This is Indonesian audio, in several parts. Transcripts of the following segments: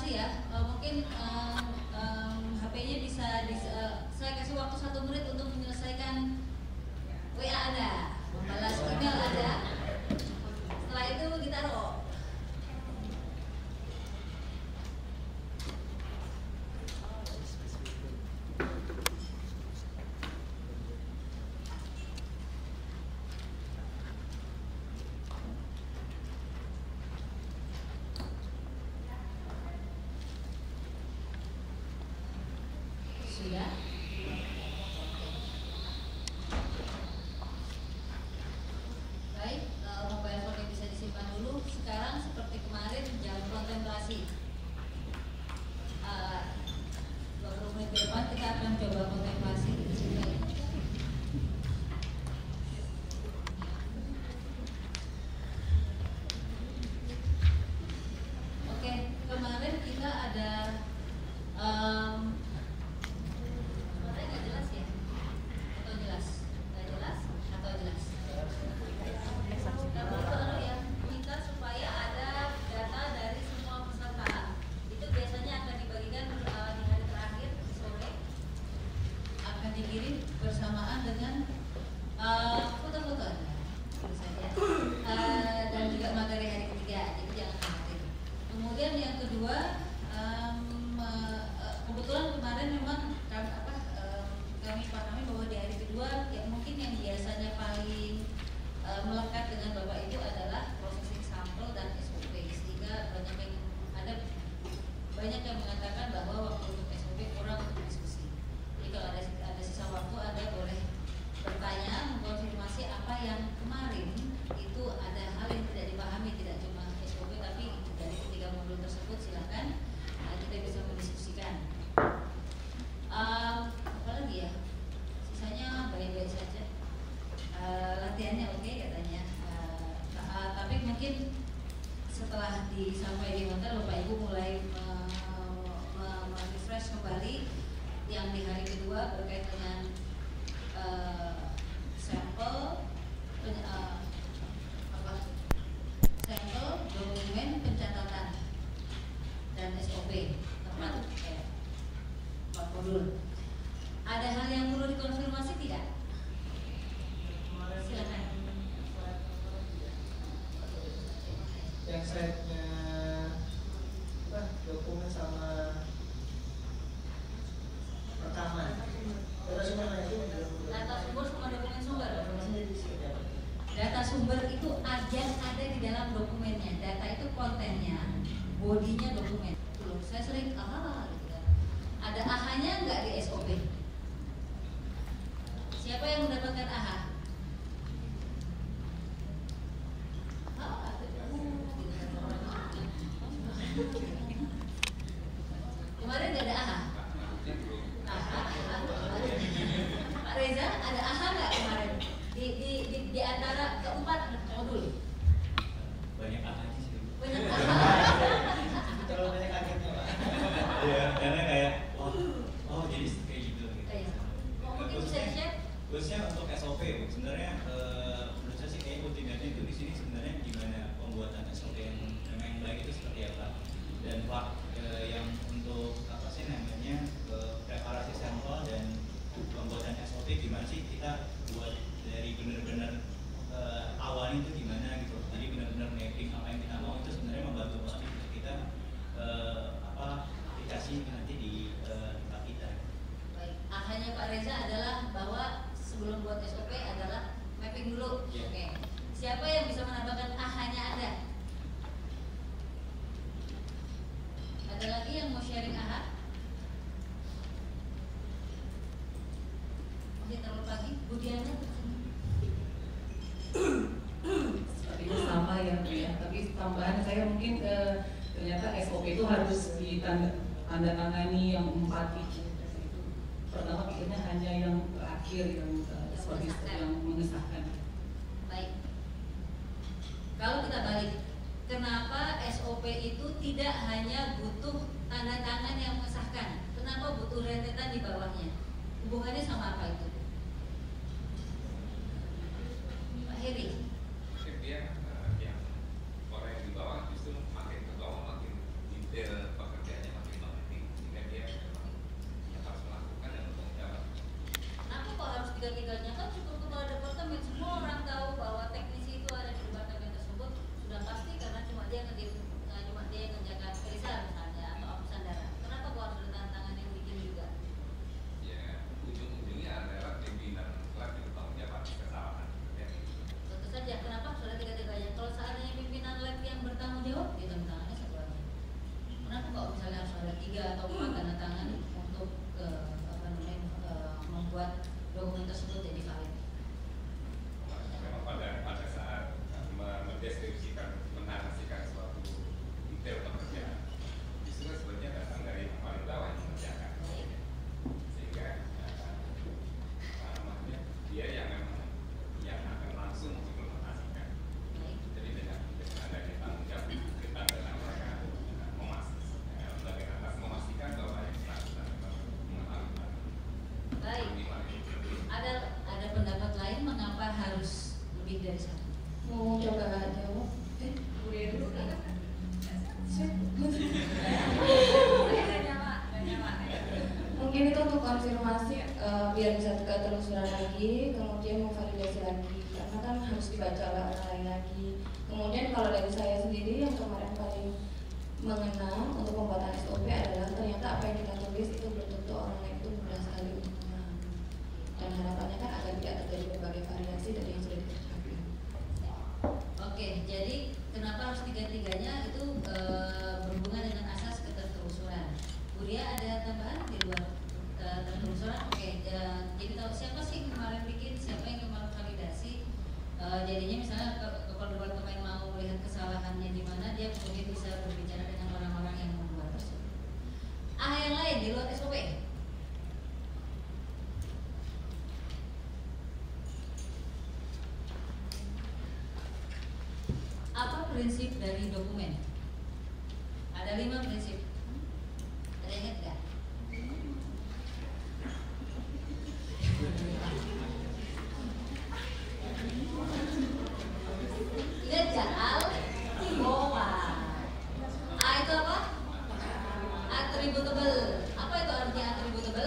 kontemplasi ya. Mungkin HP-nya bisa saya kasih waktu 1 menit untuk menyelesaikan WA Anda, membalas email Anda. Setelah itu ditaruh. Sudah? Baik, mobile phone bisa disimpan dulu. Sekarang seperti kemarin jam kontemplasi. 20 menit ke depan kita akan coba kontemplasi di sini. Oke, kemarin kita ada dikirim bersamaan dengan foto-foto dan juga materi hari ketiga, jadi jangan khawatir. Kemudian yang kedua, kebetulan kemarin memang kami pahami bahwa di hari kedua yang mungkin yang biasanya paling melekat dengan Bapak Ibu adalah processing sampel dan SOP, sehingga banyak yang mengatakan bahwa waktu untuk SOP kurang untuk diskusi. Jadi kalau ada sisa waktu, Anda boleh bertanya, mengkonfirmasi apa yang kemarin itu ada hal yang tidak dipahami, tidak cuma SOP tapi dari ketiga modul tersebut. Silakan kita bisa mendiskusikan. Apa lagi ya? Sisanya baik-baik saja. Latihannya oke katanya. Tapi mungkin setelah disampaikan di hotel, Bapak Ibu mulai refresh kembali yang di hari kedua berkait dengan sampel, sampel, dokumen pencatatan dan SOP tepat 4 modul. Ada hal yang perlu dikonfirmasi tidak? Silakan. Yang setnya dokumen sama rekaman. Data sumber sama dokumen sumber. Data sumber itu yang ada di dalam dokumennya. Data itu kontennya, bodinya dokumen. Belum, saya sering gitu kan. Ada AHA-nya nggak di SOP? Siapa yang mendapatkan AHA? Kemarin nggak ada AHA. Pak Reza, ada AHA nggak kemarin? Di antara keempat modul. Banyak AHA sih. Banyak AHA. Terlalu banyak kagetnya, Pak. Iya, karena kayak oh jadi kayak gitu. Mungkin bisa di-share? Khususnya untuk SOP, Bu. Sebenarnya menurut saya sih kayak ultimate itu di sini sebenarnya gimana pembuatan SOP yang baik itu seperti apa, dan part yang untuk apa sih namanya preparasi sampel dan pembuatan SOP gimana sih kita buat dari benar-benar awalnya itu gimana gitu. Jadi benar-benar mapping apa yang kita mau, itu sebenarnya membantu banget untuk kita aplikasi nanti di tempat kita. Baik, AHA-nya Pak Reza adalah bahwa sebelum buat SOP adalah mapping dulu. Yeah. Oke. Siapa yang bisa menambahkan AHA-nya Anda? Ada lagi yang mau sharing AHA? Masih terlalu pagi? Budiana? Sepertinya sama ya, Bu ya. Tapi tambahan saya mungkin ternyata SOP itu harus ditandatangani yang 4 itu. Pertama pikirnya hanya yang terakhir yang seperti yang mengesahkan. Baik. Kalau kita balik, kenapa SOP itu tidak hanya butuh tanda tangan yang mengesahkan? Kenapa butuh rentetan di bawahnya? Hubungannya sama apa itu? Pak Heri. Mungkin dia yang orang yang di bawah justru makin ke bawah makin detail pekerjaan atau 4 tanda tangan untuk membuat dokumen tersebut jadi valid. Memang pada saat mendeskripsikan, menarasikan suatu detail pekerjaan, justru sebenarnya datang dari yang paling bawah yang mengerjakan, sehingga dia yang memang yang akan langsung mengimplementasikan. Jadi dengan adanya tanggung jawab kita dalam rangka memastikan bahwa yang bersangkutan mengetahui. Baik. Ada pendapat lain mengapa harus lebih dari satu? Mau coba jawab? Dulu kan? Mungkin itu untuk konfirmasi biar bisa ketelusuran lagi, kemudian memvalidasi lagi, karena kan harus dibaca oleh orang lain lagi. Kemudian kalau dari saya sendiri yang kemarin paling mengena untuk pembuatan SOP adalah ternyata apa yang kita tulis itu belum tentu orang lain itu mudah sekali untuk memahami. Dan harapannya kan agar tidak terjadi berbagai variasi dari yang sudah dikerjakan. Oke, jadi kenapa harus tiga-tiganya itu berhubungan dengan asas ketertelusuran. Budia ada tambahan di luar ketertelusuran? Oke, jadi tahu siapa sih kemarin bikin, siapa yang kemarin validasi? Jadinya misalnya kalau departemen mau melihat kesalahannya di mana, dia kemudian bisa berbicara dengan orang-orang yang membuat tersebut. Yang lain di luar SOP? Apa prinsip dari dokumen? Ada 5 prinsip. Ada yang ingat nggak? Ingat nggak? A itu apa? Attributable. Apa itu artinya attributable?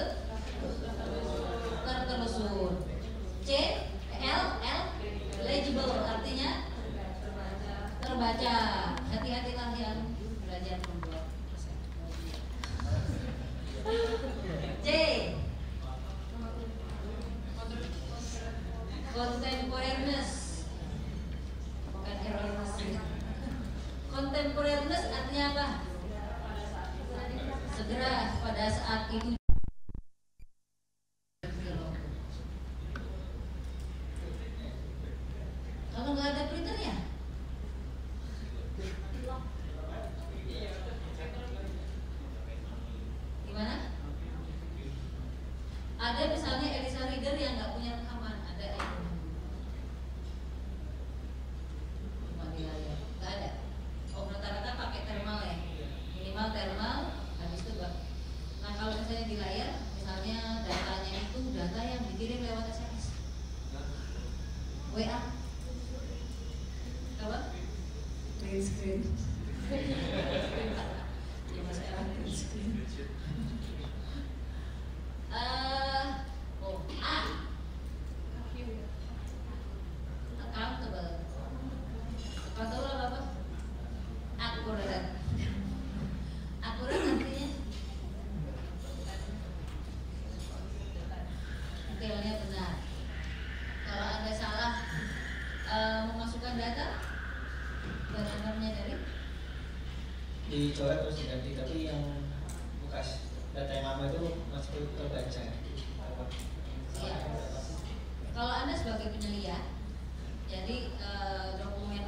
Tertelusur. C, L, legible artinya terbaca. Hati-hatilah yang belajar membuat resep. C, contemporaneous. Bukan erroneous. Contemporaneous artinya apa? Segera pada saat itu. Kalau nggak ada printernya, gimana? Ada misalnya Elisa Reader yang nggak punya rekaman, ada yang cuma di layar, nggak ada. Oh, rata-rata pakai thermal ya, minimal thermal, habis itu Mbak. Nah kalau misalnya di layar, misalnya datanya itu data yang dikirim lewat SMS, WA, apa? Green screen. Ya mas era green screen. Accountable. Accountable apa? Akurat. Akurat artinya detailnya benar. Kalau Anda salah memasukkan data dan Anda menyadari, dicoret terus diganti, tapi yang bekas data yang lama itu masih terbaca. iya. Kalau Anda sebagai penyelia, jadi dokumen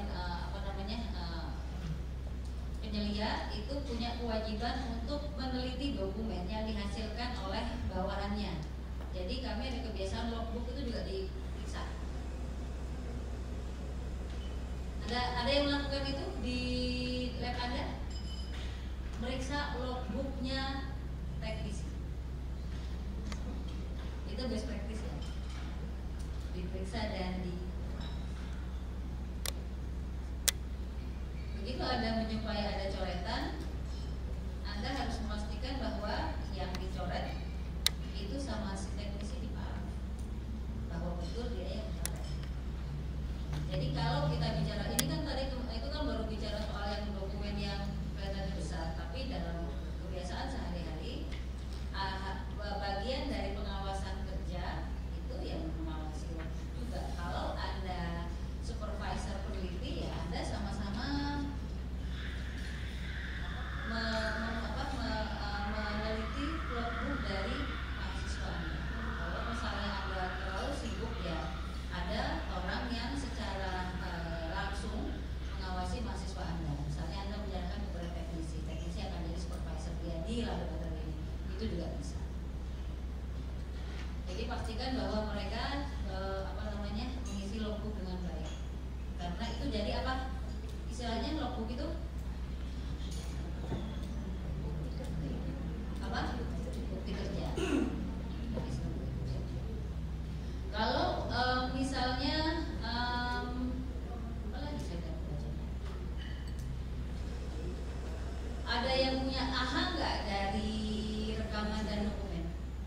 penyelia itu punya kewajiban untuk meneliti dokumen yang dihasilkan oleh bawahannya. Jadi kami ada kebiasaan logbook itu juga diperiksa. Ada yang melakukan itu di lab Anda? Meriksa logbooknya teknisi. Itu best practice ya. Diperiksa dan begitu Anda menyupai ada coretan, Anda harus memastikan bahwa yang dicoret itu sama si teknisi dipahami bahwa betul dia yang mencoret. Jadi kalau kita bicara ini kan tadi itu kan baru bicara soal yang dokumen yang kelihatannya besar, tapi dalam kebiasaan sehari-hari bagian dari pengawasan kerja itu yang mengawasi juga. Kalau Anda supervisor peneliti, ya Anda sama-sama ini lah itu juga bisa. Jadi pastikan bahwa mereka mengisi logbook dengan baik, karena itu jadi apa istilahnya logbook itu apa bukti kerja. Kalau misalnya apa lagi saya baca, ada yang punya AHA nggak dari rekaman dan dokumen?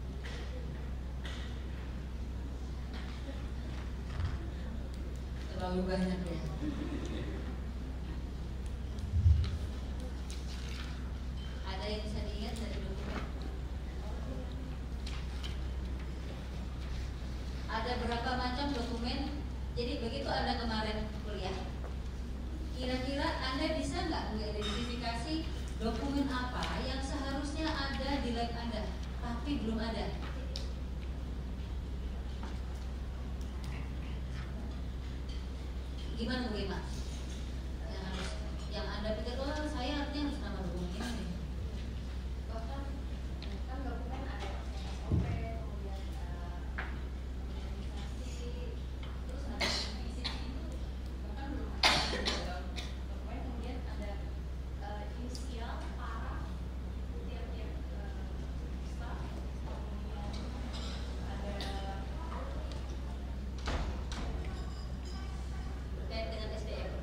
Terlalu banyak ya. Ada yang bisa diingat dari dokumen? Ada berapa macam dokumen? Jadi begitu Anda kemarin kuliah, kira-kira Anda bisa nggak mengidentifikasi dokumen apa yang seharusnya ada di lab Anda, tapi belum ada? Gimana Bu Gema? Yang Anda pikir, oh saya artinya harus nama dokumen ini. Kan dokumen ada SOP, kemudian organisasi, terus ada visi itu bahkan belum ada dokumen, kemudian ada inisial para tiap-tiap staff, kemudian ada terkait dengan SDM.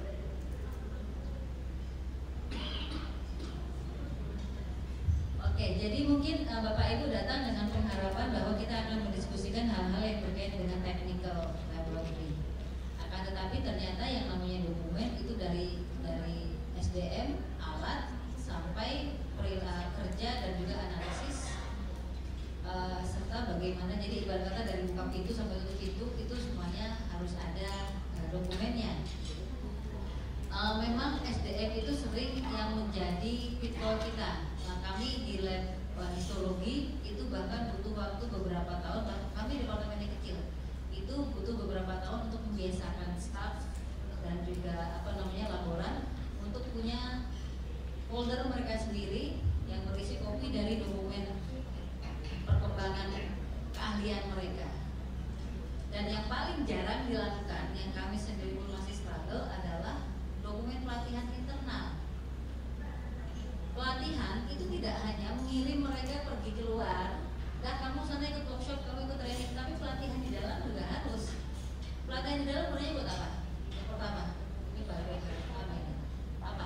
Oke, jadi mungkin Bapak Ibu datang dengan pengharapan bahwa kita akan mendiskusikan hal-hal yang terkait dengan technical laboratory. Akan tetapi ternyata yang namanya dokumen itu dari SDM, alat, sampai perilaku kerja dan juga analisis, serta bagaimana, jadi ibarat kata dari buka pintu sampai tutup pintu itu semuanya harus ada dokumennya. Memang SDM itu sering yang menjadi pitfall kita. Nah, kami di lab histologi itu bahkan butuh waktu beberapa tahun. Kami departemennya kecil, itu butuh beberapa tahun untuk membiasakan staff dan juga laboran untuk punya folder mereka sendiri yang berisi kopi dari dokumen perkembangan keahlian mereka. Dan yang paling jarang dilakukan, yang kami sendiri pun masih struggle, adalah dokumen pelatihan internal. Pelatihan itu tidak hanya mengirim mereka pergi keluar, dah kamu sana ikut workshop, kamu ikut training, tapi pelatihan di dalam juga harus. Pelatihan di dalam sebenarnya buat apa? Yang pertama, ini baru apa?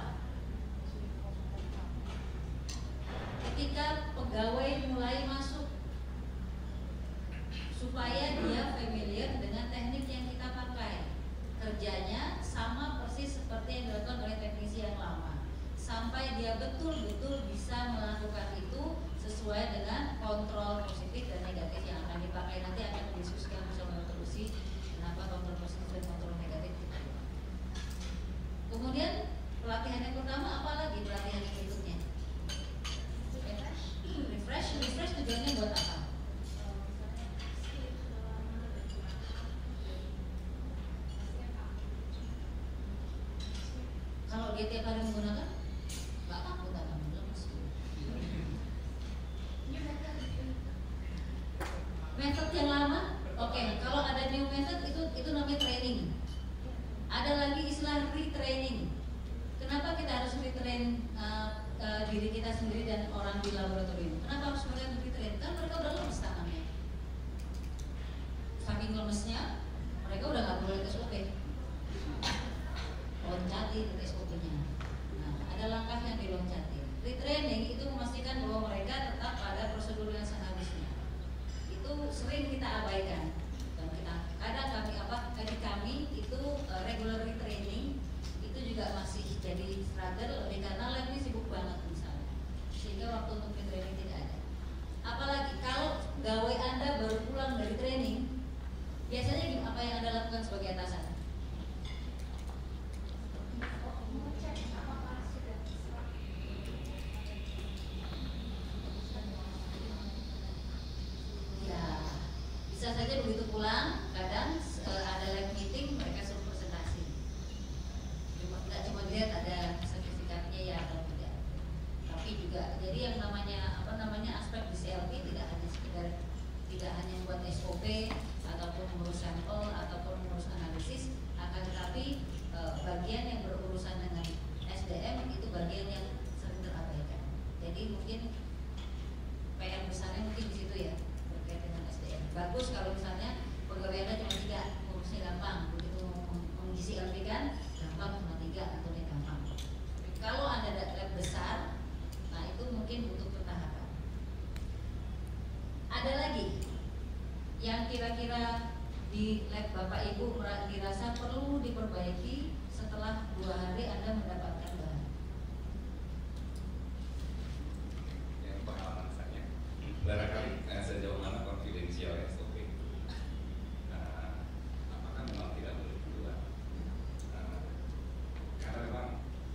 Ketika pegawai mulai masuk, supaya dia familiar dengan teknik yang kita pakai, kerjanya sama persis seperti yang dilakukan oleh teknisi yang lama, sampai dia betul-betul bisa melakukan itu sesuai dengan kontrol positif dan negatif yang akan dipakai. Nanti akan didiskusikan bersama Dr. Lucy kenapa kontrol positif dan kontrol negatif. Kemudian pelatihan yang pertama, apalagi pelatihan yang berikutnya? Refresh tujuannya buat apa? Kalau dia tiap hari menggunakan, nggak takut akan lemes. Metode yang lama, oke. Kalau ada new method itu namanya training. Ada lagi istilah retraining. Kenapa kita harus retrain diri kita sendiri dan orang di laboratorium? Kenapa harus mereka retrain? Kan mereka udah lemes tangannya. Saking lemesnya, mereka udah nggak boleh SOP. Loncati SOP-nya. Nah, ada langkah yang diloncati. Retraining itu memastikan bahwa mereka tetap pada prosedur yang seharusnya. Itu sering kita abaikan. Dan kami itu regular retraining itu juga masih jadi struggle lebih karena lab ini sibuk banget misalnya, sehingga waktu untuk retraining tidak ada. Apalagi kalau gawe Anda baru pulang dari training, biasanya apa yang Anda lakukan sebagai atasan? Bisa saja begitu pulang, kadang ada live meeting, mereka suruh presentasi. Nggak cuma lihat ada sertifikatnya ya atau tidak, tapi juga jadi yang namanya namanya aspek di CLP tidak hanya membuat SOP ataupun mengurus sampel ataupun mengurus analisis, akan tetapi bagian yang berurusan dengan SDM itu bagian yang sering terabaikan. Jadi mungkin PR besarnya mungkin di situ ya, terkait dengan SDM. Bagus kalau misalnya pegawai Anda cuma 3, ngurusnya gampang. Begitu mengisi LP kan gampang, cuma 3 atau dia gampang. Kalau Anda ada lab besar, nah itu mungkin butuh pertahapan. Ada lagi yang kira-kira di lab Bapak Ibu dirasa perlu diperbaiki setelah 2 hari Anda mendapatkan bahan? Yang pengalaman saya, barangkali sejauh mana konfidensial SOP, apakah memang tidak boleh keluar? Karena memang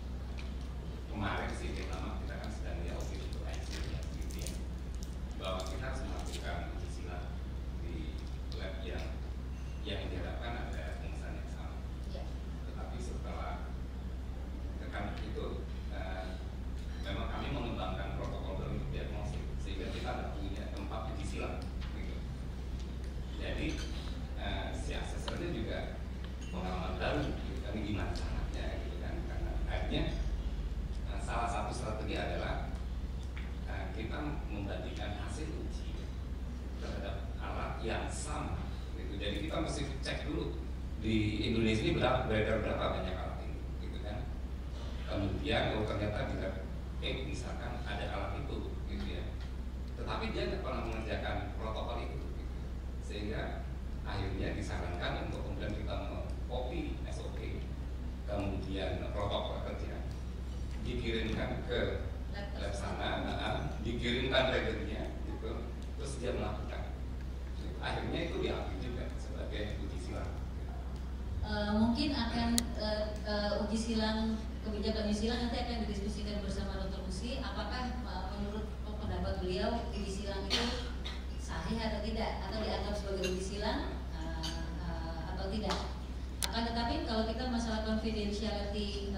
kemarin sih pertama kita kan sedang di audit untuk ICU gitu ya, bahwa kita harus melakukan uji silang di lab yang diharapkan ada pengesahan yang sama. Tetapi setelah tekan itu memang kami mengembangkan protokol untuk diagnosis sehingga kita ada punya tempat uji silang gitu. Jadi si asesornya juga pengalaman baru gitu kan, gimana caranya gitu kan, karena akhirnya salah satu strategi adalah kita membandingkan hasil uji terhadap alat yang sama gitu. Jadi kita mesti cek dulu di Indonesia ini beredar berapa banyak alat ini gitu kan. Kemudian kalau ternyata di lab misalkan ada alat itu gitu ya, tetapi dia tidak pernah mengerjakan protokol itu gitu. Sehingga akhirnya disarankan untuk kemudian kita mengcopy SOP, kemudian protokol kerja dikirimkan ke lab sana, dikirimkan reagennya gitu, terus dia melakukan. Akhirnya itu diambil juga sebagai uji silang. Mungkin akan uji silang, kebijakan uji silang nanti akan didiskusikan bersama Dr. Usi. Apakah menurut pendapat beliau uji silang itu sahih atau tidak, atau dianggap sebagai uji silang atau tidak? Akan tetapi kalau kita masalah confidentiality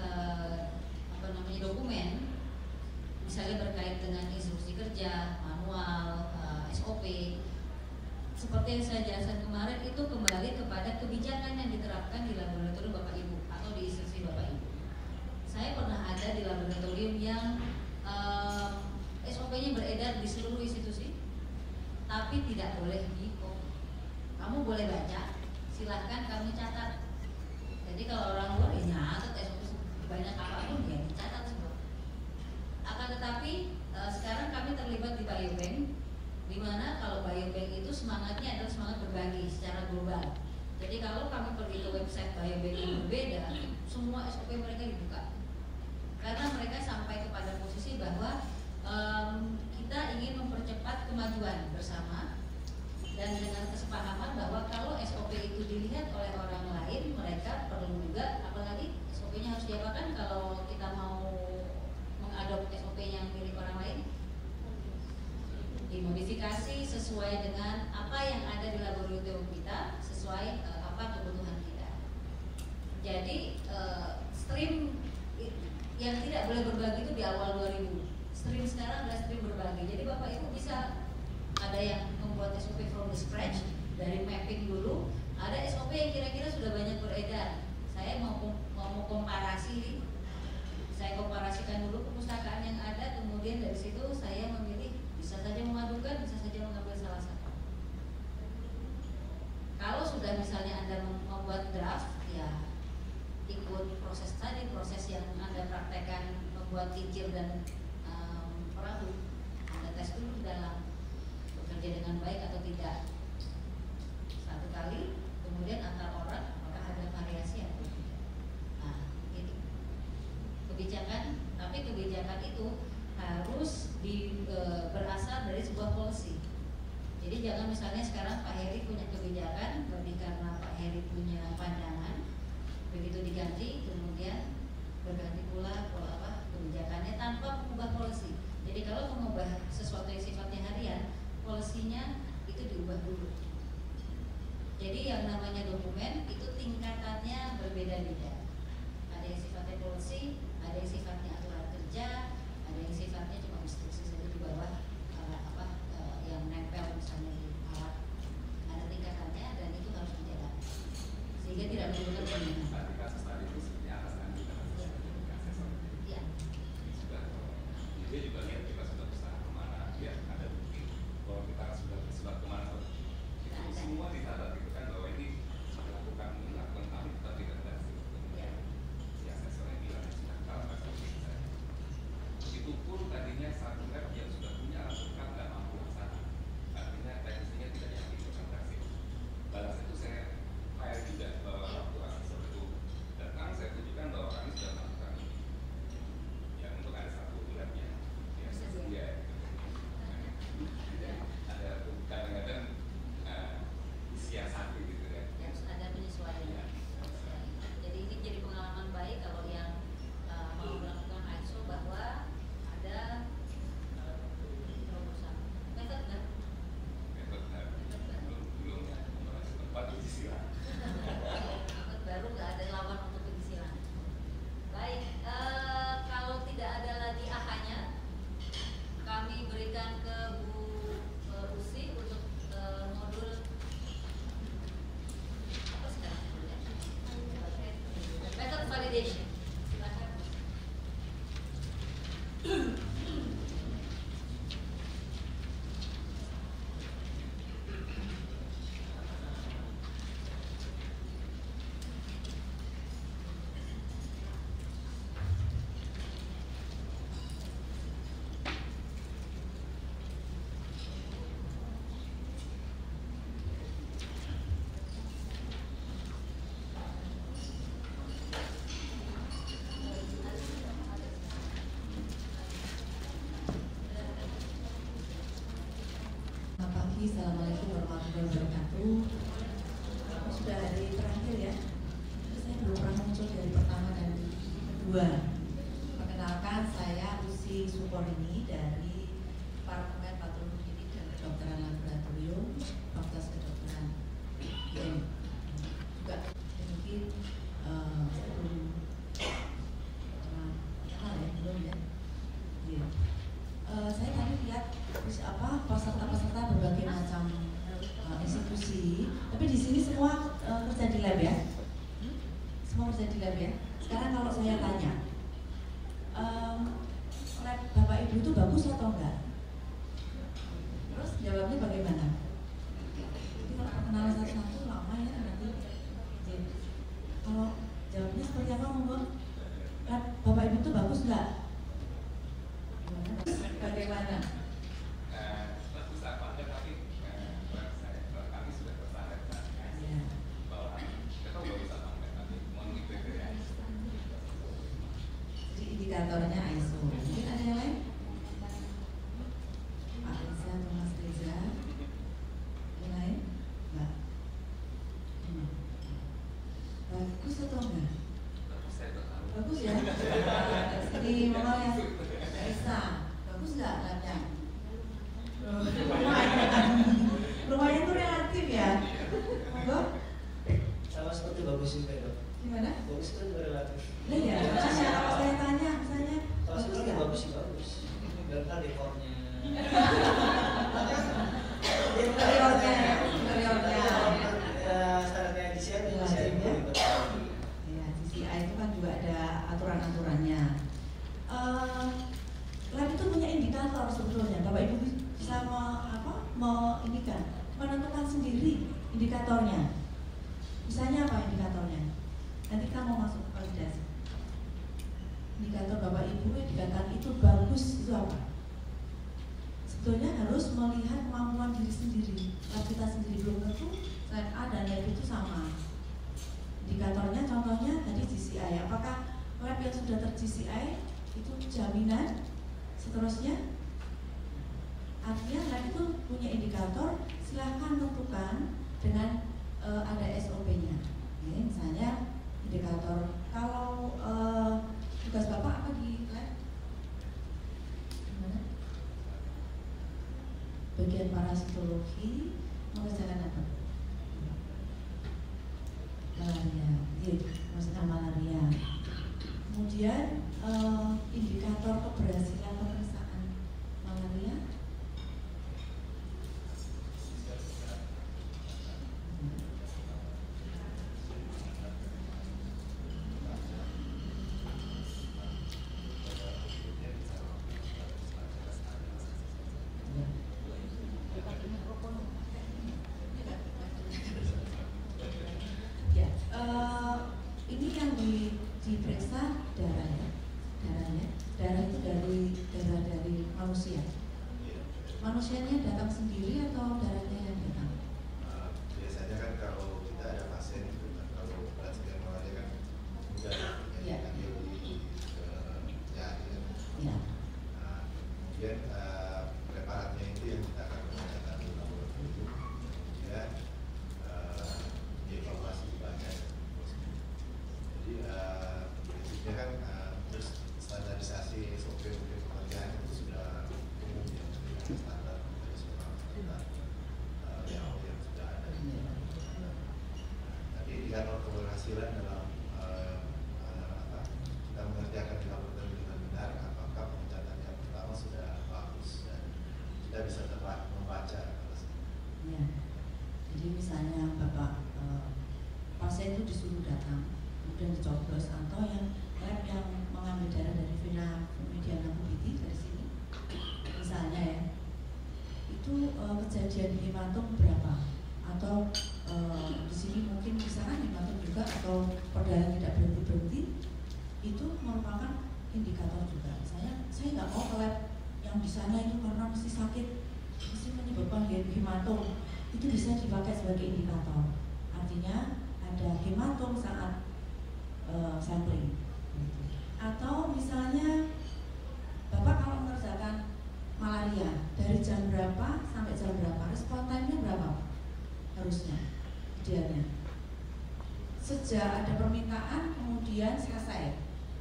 dokumen, misalnya berkait dengan instruksi kerja, manual, SOP, seperti yang saya jelaskan kemarin, itu kembali kepada kebijakan yang diterapkan di laboratorium Bapak Ibu atau di instruksi Bapak Ibu. Saya pernah ada di laboratorium yang SOP-nya beredar di seluruh institusi, tapi tidak boleh di-copy. Kamu boleh baca, silahkan kamu catat. Jadi kalau orang luar ya nyatat SOP banyak apapun ya dicatat semua. Akan tetapi sekarang kami terlibat di Biobank, di mana kalau Biobank itu semangatnya adalah semangat berbagi secara global. Jadi kalau kami pergi ke website Biobank yang berbeda, semua SOP mereka dibuka. Karena mereka sampai kepada posisi bahwa kita ingin mempercepat kemajuan bersama, dan dengan kesepahaman bahwa kalau SOP itu dilihat oleh orang lain, mereka perlu juga, apalagi SOP-nya harus diapakan kalau kita mau mengadop SOP yang milik orang lain, dimodifikasi sesuai dengan apa yang ada di laboratorium kita, sesuai apa kebutuhan kita. Jadi stream yang tidak boleh berbagi itu di awal 2000. Stream sekarang adalah stream berbagi. Jadi Bapak Ibu bisa ada yang membuat SOP from the scratch, dari mapping dulu. Ada SOP yang kira-kira sudah banyak beredar. Saya mau komparasi, saya komparasikan dulu perpustakaan yang ada, kemudian dari situ saya memilih, bisa saja memadukan, bisa saja mengambil salah satu. Kalau sudah misalnya Anda membuat draft, ya ikut proses tadi, proses yang Anda praktekkan, membuat kincir dan perahu. Anda tes dulu di dalam, bekerja dengan baik atau tidak. Satu kali, kemudian antar orang apakah ada variasi atau tidak. Nah, itu kebijakan, tapi kebijakan itu harus berasal dari sebuah policy. Jadi jangan misalnya sekarang Pak Heri punya kebijakan, berarti karena Pak Heri punya pandangan, begitu diganti, kemudian berganti pula kebijakannya tanpa mengubah policy. Jadi kalau mengubah sesuatu yang sifatnya harian, polisinya itu diubah dulu. Jadi yang namanya dokumen itu tingkatannya berbeda-beda. Ada yang sifatnya polisi, ada yang sifatnya aturan kerja, ada yang sifatnya cuma instruksi saja di bawah pagi, assalamualaikum warahmatullahi wabarakatuh. Sudah hari terakhir ya. Saya belum pernah muncul dari pertama dan kedua. Perkenalkan, saya Lucy Suporini dari Departemen Patologi dan Kedokteran Laboratorium Fakultas Kedokteran UGM. Juga mungkin belum kenal ya, belum ya. Iya. Saya tadi lihat peserta-peserta berbagai macam institusi, tapi di sini semua kerja di lab ya. Semua kerja di lab ya. Sekarang kalau saya tanya, lab Bapak Ibu itu bagus atau enggak? Terus jawabnya bagaimana? Jadi kalau perkenalan satu-satu lama ya nanti. Jadi, kalau jawabnya seperti apa, monggo? Lab Bapak Ibu itu bagus enggak? Bagaimana? Bagus apa ada, tapi kami sudah tersadar bahwa kita tahu bagus apa enggak, tapi mohon kriteria. Jadi indikatornya ISO. Mungkin ada yang lain? Pak Reza atau Mas Reza? Yang lain? Enggak. Bagus atau enggak? Bagus ya? Dari sini mau yang Reza. Bagus nggak labnya? Lumayan tuh relatif ya. Monggo. Sama seperti bagus juga dok. Gimana? Bagus itu juga relatif. Nah ya, misalnya kalau saya tanya, misalnya Kalau bagus sekarang nggak? bagus sih bagus. Berapa dekornya? Interiornya ya, interiornya. Standarnya DCI itu Lazim ya. DCI. Ya, DCI itu kan juga ada aturan-aturannya. Lab itu punya indikator sebetulnya. Bapak Ibu bisa menentukan sendiri indikatornya. Misalnya apa indikatornya? Nanti kita mau masuk ke validasi. Indikator Bapak Ibu dikatakan itu bagus itu apa? Sebetulnya harus melihat kemampuan diri sendiri. Lab kita sendiri belum tentu lab A dan lab itu sama. Indikatornya contohnya tadi GCI. Apakah lab yang sudah ter-GCI itu jaminan seterusnya? Artinya lab itu punya indikator, silahkan tentukan dengan ada SOP-nya. Misalnya indikator kalau tugas Bapak apa di lab? Gimana? Bagian parasitologi mengerjakan apa? Malaria, maksudnya malaria. Kemudian indikator keberhasilan pemeriksaan malaria. Ya, ini yang diperiksa darahnya. Darah itu dari manusia. Manusianya datang sendiri atau darahnya yang datang? Biasanya kan kalau kita ada pasien itu kan kalau berat sekian malaria kan mudah Iya. diambil di jari kan. Ya. Nah, kemudian preparatnya itu yang kita akan mencatat di laboratorium, kemudian dievaluasi dibaca. Jadi prinsipnya kan terus standarisasi SOP untuk pekerjaan itu sudah umum ya, dengan standar internasional, standar WHO yang sudah ada. Tapi indikator keberhasilan dalam kita mengerjakan di laboratorium dengan benar, apakah pengecatan yang pertama sudah bagus dan kita bisa tepat membaca. Ya. Jadi misalnya Bapak pasien itu disuruh datang, kemudian dicoblos atau yang lab yang mengambil darah dari vena mediana kubiti dari sini, misalnya ya, itu kejadian hematom berapa? Atau di sini mungkin misalkan hematom juga atau perdarahan tidak berhenti, itu merupakan indikator juga. Saya nggak mau ke lab yang di sana itu karena mesti sakit, mesti menyebabkan hematom, itu bisa dipakai sebagai indikator. Artinya ada hematom saat sampling. Atau misalnya Bapak kalau mengerjakan malaria dari jam berapa sampai jam jam berapa? Respon time-nya berapa? Harusnya, idealnya. Sejak ada permintaan kemudian selesai.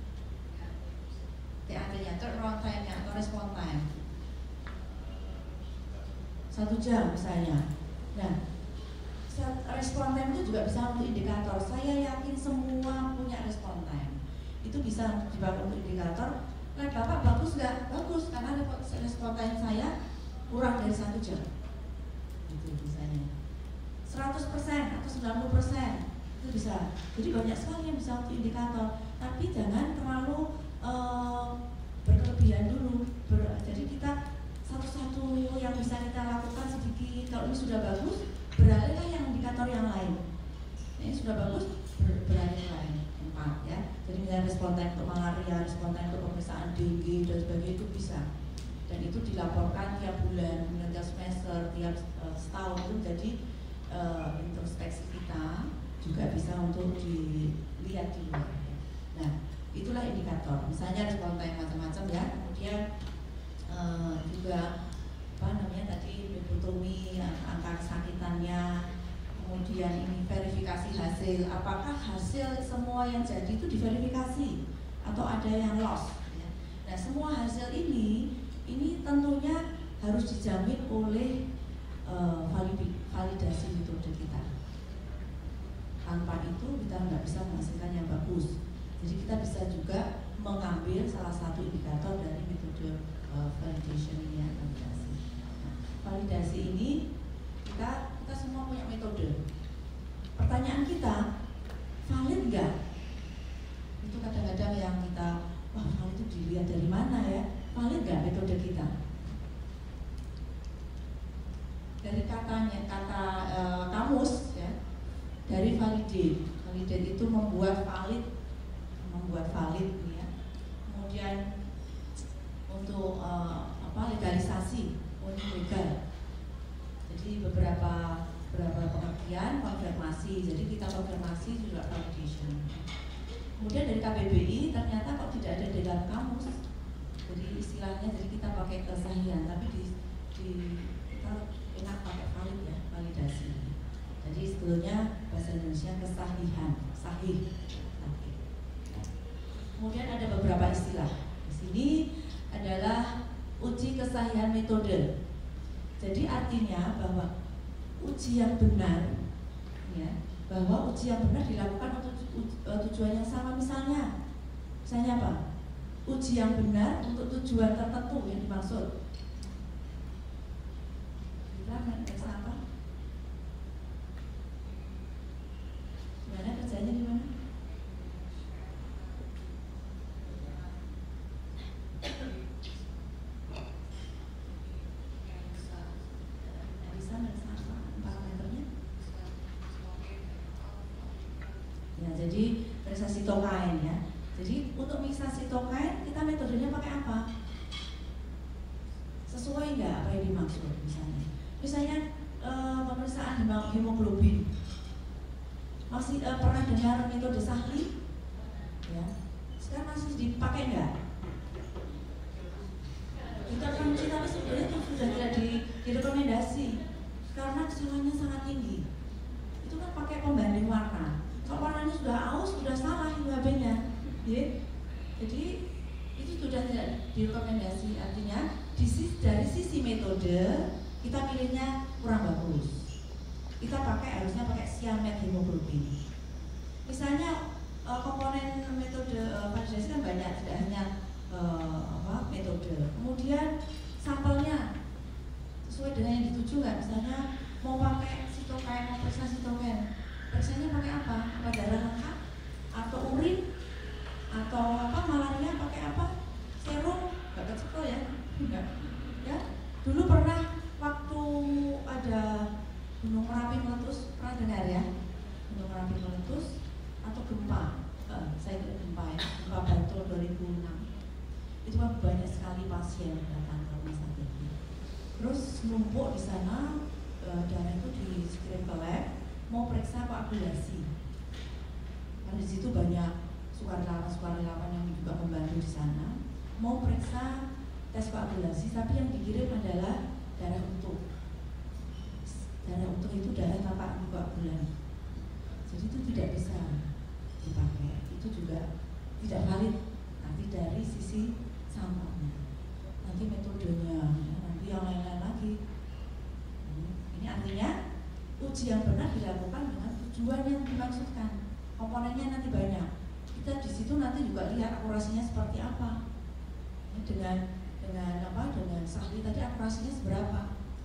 TAT-nya, turnaround time-nya atau respon time. 1 jam misalnya. Nah, respon time itu juga bisa untuk indikator. Saya yakin semua punya respon time. Itu bisa dipakai untuk indikator. Nah, Bapak bagus nggak? Bagus, karena respon time saya kurang dari 1 jam. Itu misalnya 100% atau 90% itu bisa. Jadi banyak sekali yang bisa untuk indikator. Tapi jangan terlalu berkelebihan dulu. Jadi kita satu-satu yang bisa kita lakukan sedikit. Kalau ini sudah bagus, beralihlah yang indikator yang lain. Ini sudah bagus, beralih lain. 4 ya. Jadi misalnya respon time untuk malaria, respon time untuk pemeriksaan dengue dan sebagainya itu bisa. Dan itu dilaporkan tiap bulan, tiap semester, tiap setahun itu jadi introspeksi kita juga bisa untuk dilihat di luar. Nah, itulah indikator. Misalnya respon time macam-macam ya. Kemudian juga apa namanya tadi phlebotomi, angka kesakitannya, kemudian ini verifikasi hasil, apakah hasil semua yang jadi itu diverifikasi atau ada yang loss ya. Nah, semua hasil ini tentunya harus dijamin oleh validasi metode kita. Tanpa itu kita nggak bisa menghasilkan yang bagus. Jadi kita bisa juga mengambil salah satu indikator dari metode validation ini ya, validasi. Nah, validasi ini kita semua punya metode. Pertanyaan kita, valid nggak? Itu kadang-kadang yang kita, wah valid itu dilihat dari mana ya? Valid nggak metode kita? Dari kata kamus ya, dari validate. Validate itu membuat valid ya. Kemudian untuk legalisasi, untuk legal. Jadi beberapa pengertian konfirmasi. Jadi kita konfirmasi juga validation. Kemudian dari KBBI ternyata kok tidak ada di dalam kamus. Jadi istilahnya jadi kita pakai kesahihan, tapi kita enak pakai valid ya, validasi. Jadi sebetulnya bahasa Indonesia kesahihan, sahih. Kemudian ada beberapa istilah. Di sini adalah uji kesahihan metode. Jadi artinya bahwa uji yang benar, ya, bahwa uji yang benar dilakukan untuk tujuan yang sama. Misalnya apa? Uji yang benar untuk tujuan tertentu yang dimaksud. Kita meriksa apa? Gimana kerjanya di mana? Ya, jadi periksa sitokain ya. Jadi untuk periksa sitokain kita metodenya pakai apa? Sesuai nggak apa yang dimaksud misalnya pemeriksaan hemoglobin. Masih pernah dengar metode Sahli? Ya. Sekarang masih dipakai nggak? Kita kan tapi sebenarnya itu sudah tidak direkomendasi karena kesalahannya sangat tinggi. Itu kan pakai pembanding warna. Kalau warnanya sudah aus, sudah salah UHB-nya, ya. Jadi itu sudah tidak direkomendasi. Artinya dari sisi metode kita pilihnya kurang bagus. Kita harusnya pakai siamet hemoglobin. Misalnya komponen metode validasi kan banyak, tidak hanya metode. Kemudian sampelnya sesuai dengan yang dituju nggak? Misalnya mau pakai sitokain, mau periksa sitokain. Periksanya pakai apa? Apa darah lengkap? Atau urin? Atau malaria pakai apa? Serum? Gak kecil ya? Enggak. Ya. Dulu pernah waktu ada Gunung Merapi meletus, pernah dengar ya? Gunung Merapi meletus atau gempa? Saya kira gempa ya, gempa Bantul 2006. Itu kan banyak sekali pasien datang ke rumah sakit. Terus numpuk di sana, darah itu dikirim ke lab. Mau periksa koagulasi, karena di situ banyak sukarelawan yang juga membantu di sana. Mau periksa tes koagulasi, tapi yang dikirim adalah darah utuh. Jadi itu tidak bisa dipakai, itu juga tidak valid nanti dari sisi sampelnya, nanti metodenya, nanti yang lain-lain lagi. Ini artinya uji yang benar dilakukan dengan tujuan yang dimaksudkan. Komponennya nanti banyak. Kita di situ nanti juga lihat akurasinya seperti apa. Dengan Sahli tadi akurasinya seberapa.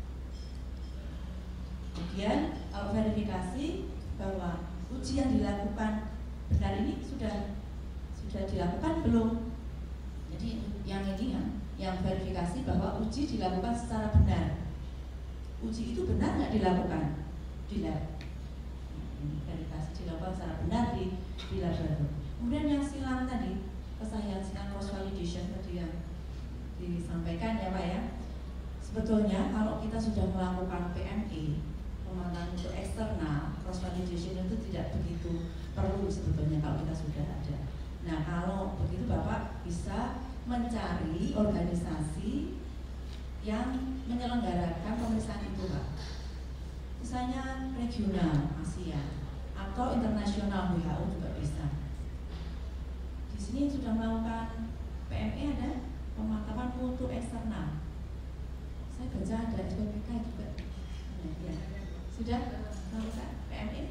Kemudian kalau verifikasi bahwa uji yang dilakukan benar ini sudah dilakukan belum. Jadi yang ini yang verifikasi bahwa uji dilakukan secara benar. Uji itu benar nggak dilakukan di lab. Verifikasi dilakukan secara benar di laboratorium. Kemudian yang silang tadi, kesahihan silang cross validation tadi yang disampaikan ya Pak ya. Sebetulnya kalau kita sudah melakukan PME, pemantauan untuk eksternal, cross validation itu tidak begitu perlu sebetulnya kalau kita sudah ada. Nah kalau begitu Bapak bisa mencari organisasi yang menyelenggarakan pemeriksaan itu Pak. Misalnya regional Asia atau internasional WHO juga bisa. Di sini sudah melakukan PME ada pemantauan mutu eksternal. Saya baca ada SPPK juga. Ya. Sudah melakukan PME?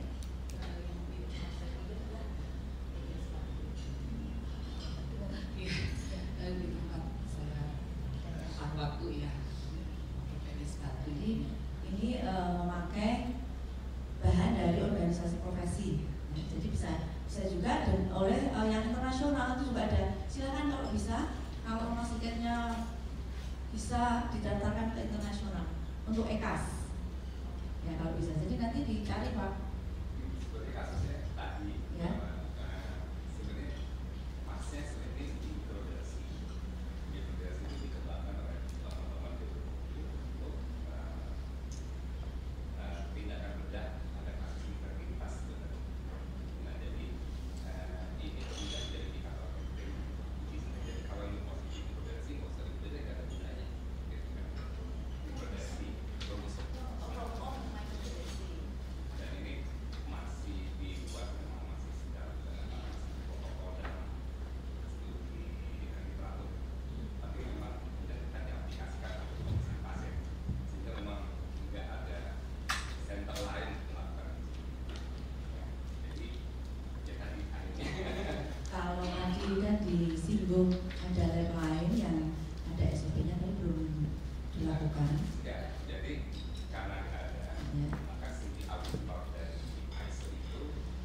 Di tempat saya waktu ya. Jadi ini memakai bahan dari organisasi profesi. Jadi bisa juga dan oleh yang internasional itu juga ada. Silakan kalau bisa, kalau masukannya bisa didaftarkan ke internasional untuk EKAS. Ya kalau bisa. Jadi nanti dicari Pak. Seperti kasusnya tadi. Ya. Sebenarnya masnya sebenarnya diintegrasi itu dikembangkan oleh teman-teman untuk tindakan bedah ada kasus integritas sebenarnya. Nah jadi ini tidak jadi indikator penting. Jadi kalau ini positif integrasi nggak usah dibeda, nggak ada gunanya. Integrasi bagus. Dan ini masih dibuat memang masih secara protokol dan studi yang teratur. Tapi memang tidak diaplikasikan untuk pemeriksaan pasien, sehingga memang tidak ada center lain melakukan. Jadi ya tadi akhirnya. Kalau tadi kan disinggung ada lab lain yang ada SOP-nya tapi belum dilakukan. Ya, jadi karena ada Ya. maka studi auditor dari ISO itu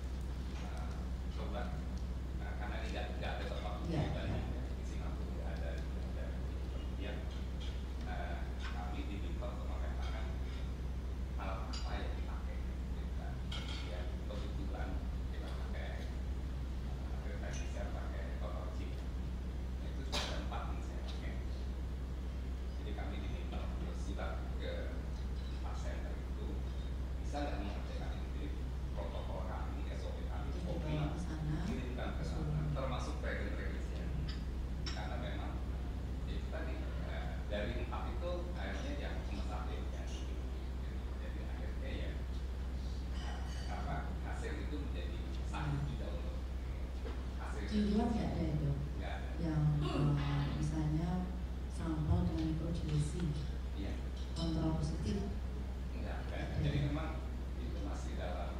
coba karena ini nggak ada tempat Ya. pribadi di Singapura nggak ada dan kemudian kami diminta untuk memetakan hal apa yang dipakai dan kemudian kebetulan kita pakai saya pakai total chip itu sudah ada 4 yang saya pakai. Jadi kami diminta untuk surat ke pasien itu bisa nggak mengerjakan ini protokol kami, SOP kami, kopi Dibawa ke sana. kirimkan ke sana, termasuk pregen-pregennya. Karena memang itu tadi dari 4 itu akhirnya yang cuma 1 yang jadi akhirnya ya apa hasil itu menjadi satu juga untuk hasil Di luar nggak ada itu nggak ada. yang misalnya sampel dengan mikrodilesi Iya. kontrol positif. Enggak. Jadi memang itu masih dalam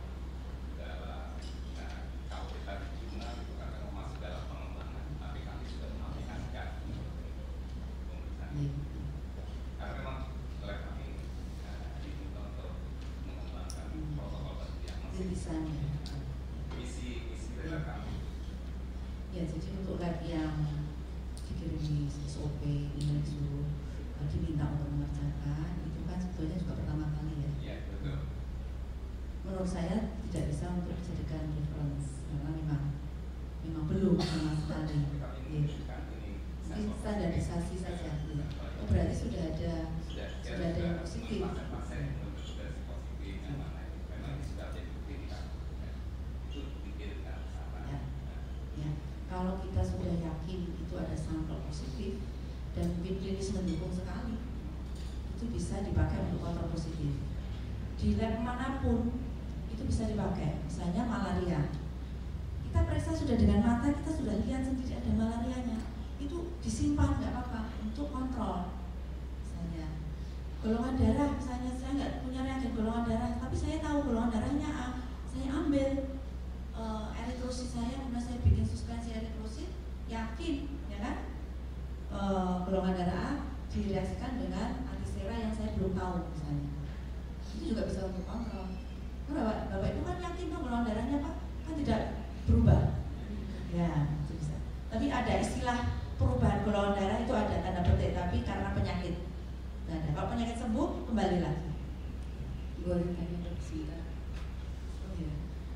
kalau kita di jurnal itu kan memang masih dalam pengembangan, tapi kami sudah mengaplikasikan pemeriksaan. Karena memang oleh kami diminta untuk mengembangkan protokol yang masih Desainnya. misi dari kami. Ya jadi untuk lab yang dikirimi SOP ini disuruh diminta untuk mengerjakan itu kan sebetulnya juga pertama kali ya. Iya betul. Menurut saya tidak bisa untuk dijadikan reference karena memang belum sama sekali. Kami Ya. menunjukkan ini Mungkin standarisasi saja. Ya. Oh, berarti sudah ada yang positif. Pasien-pasien yang mendeteksi positif yang mana itu memang ini sudah jadi bukti kan. Itu dikirimkan ke sana. Ya. Ya. Kalau kita sudah yakin itu ada sampel positif dan mungkin klinis mendukung sekali, itu bisa dipakai untuk kontrol positif. Di lab manapun itu bisa dipakai. Misalnya malaria, kita periksa sudah dengan mata, kita sudah lihat sendiri ada malarianya, itu disimpan nggak apa-apa untuk kontrol. Misalnya golongan darah, misalnya saya nggak punya reagen golongan darah, tapi saya tahu golongan darahnya A, saya ambil eritrosit saya, kemudian saya bikin suspensi eritrosit, yakin, ya kan? Golongan darah A direaksikan dengan antisera yang saya belum tahu, misalnya. Itu juga bisa untuk kontrol. Karena Bapak itu kan yakin tuh golongan darahnya Pak, kan tidak berubah. Ya, itu bisa. Tapi ada istilah perubahan golongan darah itu ada tanda petik, tapi karena penyakit. Nah, kalau penyakit sembuh kembali lagi. Boleh tanya dok sebentar? Oh iya.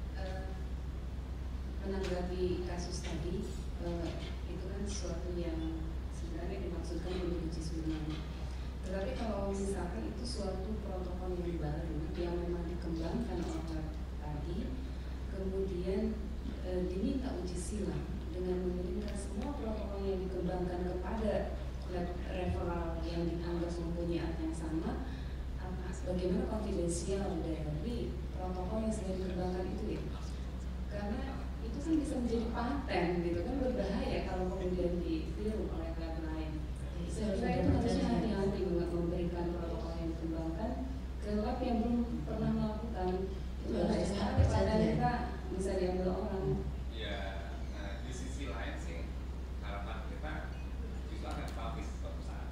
Menanggapi kasus tadi, itu kan sesuatu yang sebenarnya dimaksudkan untuk uji sunnah. Tetapi kalau misalkan itu suatu protokol yang baru yang memang dikembangkan oleh tadi, kemudian diminta uji silang dengan mengirimkan semua protokol yang dikembangkan kepada referral yang dianggap mempunyai arti yang sama, bagaimana konfidensial dari protokol yang sedang dikembangkan itu ya? Karena itu kan bisa menjadi paten gitu kan, berbahaya kalau kemudian ditiru oleh lab lain. Saya kira itu harusnya hati-hati memberikan protokol yang dikembangkan ke lab yang belum pernah melakukan. Itu harusnya kepercayaan kita bisa diambil orang. Ya, di sisi lain sih harapan kita itu akan publish suatu saat.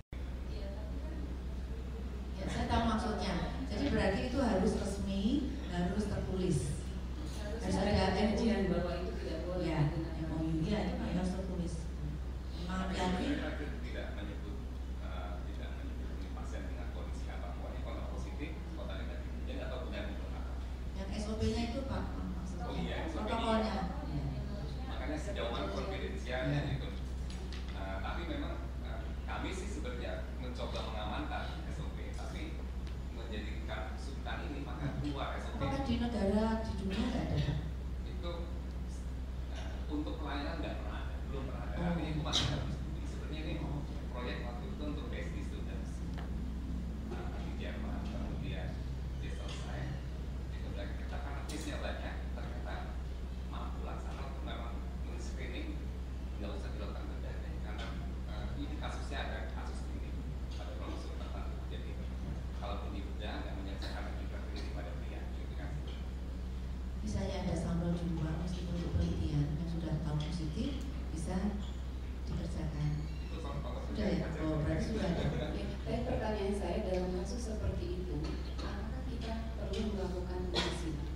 Ya, saya tahu maksudnya. Jadi berarti itu harus resmi, harus tertulis. Harus ada kajian bahwa itu tidak boleh. Ya, MOU ya, itu harus tertulis. Memang yakin. Tidak menyebut ini pasien dengan kondisi apa, pokoknya kalau positif, kalau negatif, dia nggak tahu punya apa. Yang SOP-nya itu Pak, Oh iya, protokolnya. Makanya sejauh mana konfidensialnya itu. Tapi memang kami sih sebenarnya mencoba mengamankan SOP, tapi menjadikan subtan ini maka keluar SOP. Apakah di negara di dunia nggak ada? Itu untuk pelayanan nggak pernah ada, belum pernah ada. Artinya itu masih harus diuji. Sebenarnya ini proyek waktu itu untuk PhD students di Jerman, kemudian dia selesai. Itu udah kita karena case-nya banyak, ternyata mampu laksana untuk memang men-screening nggak usah dilakukan bedah karena ini kasusnya ada kasus ini pada kromosom tertentu. Jadi kalaupun di bedah nggak menyelesaikan juga ini pada pria, gitu kan. Misalnya ada sampel di luar meskipun untuk penelitian yang sudah tahu positif bisa dikerjakan. Itu contoh Sudah ya? Oh, berarti sudah ada. Tapi pertanyaan saya dalam kasus seperti itu, apakah kita perlu melakukan uji silang?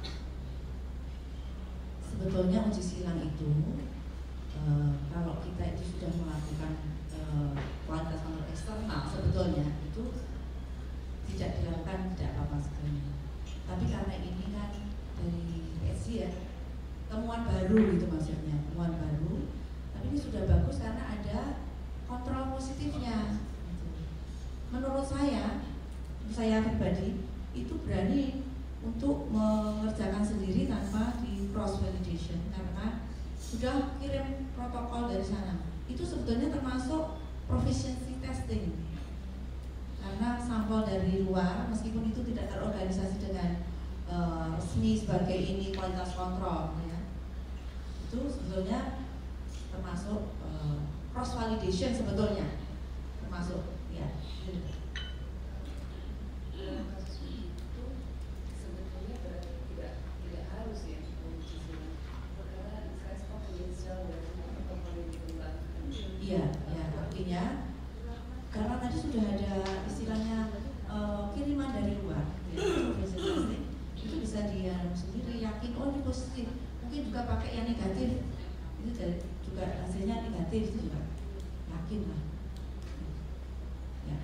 Sebetulnya uji silang itu kalau kita itu sudah melakukan kualitas sampel eksternal, sebetulnya itu tidak dilakukan, tidak apa-apa sekali. Tapi karena ini kan dari PSC ya, temuan baru gitu maksudnya, temuan baru. Tapi ini sudah bagus karena ada kontrol positifnya. Menurut saya pribadi itu berani untuk mengerjakan sendiri tanpa di cross validation karena sudah kirim protokol dari sana. Itu sebetulnya termasuk proficiency testing karena sampel dari luar meskipun itu tidak terorganisasi dengan resmi sebagai ini kualitas kontrol ya, itu sebetulnya termasuk cross validation sebetulnya termasuk ya. Kasus itu sebetulnya berarti tidak harus ya uji silang karena respon potensial dari protokol yang dikembangkan. Iya, ya artinya karena tadi sudah ada istilahnya kiriman dari luar, ya, itu bisa dia sendiri yakin oh ini positif, mungkin juga pakai yang negatif, itu juga hasilnya negatif itu juga yakin lah. Ya.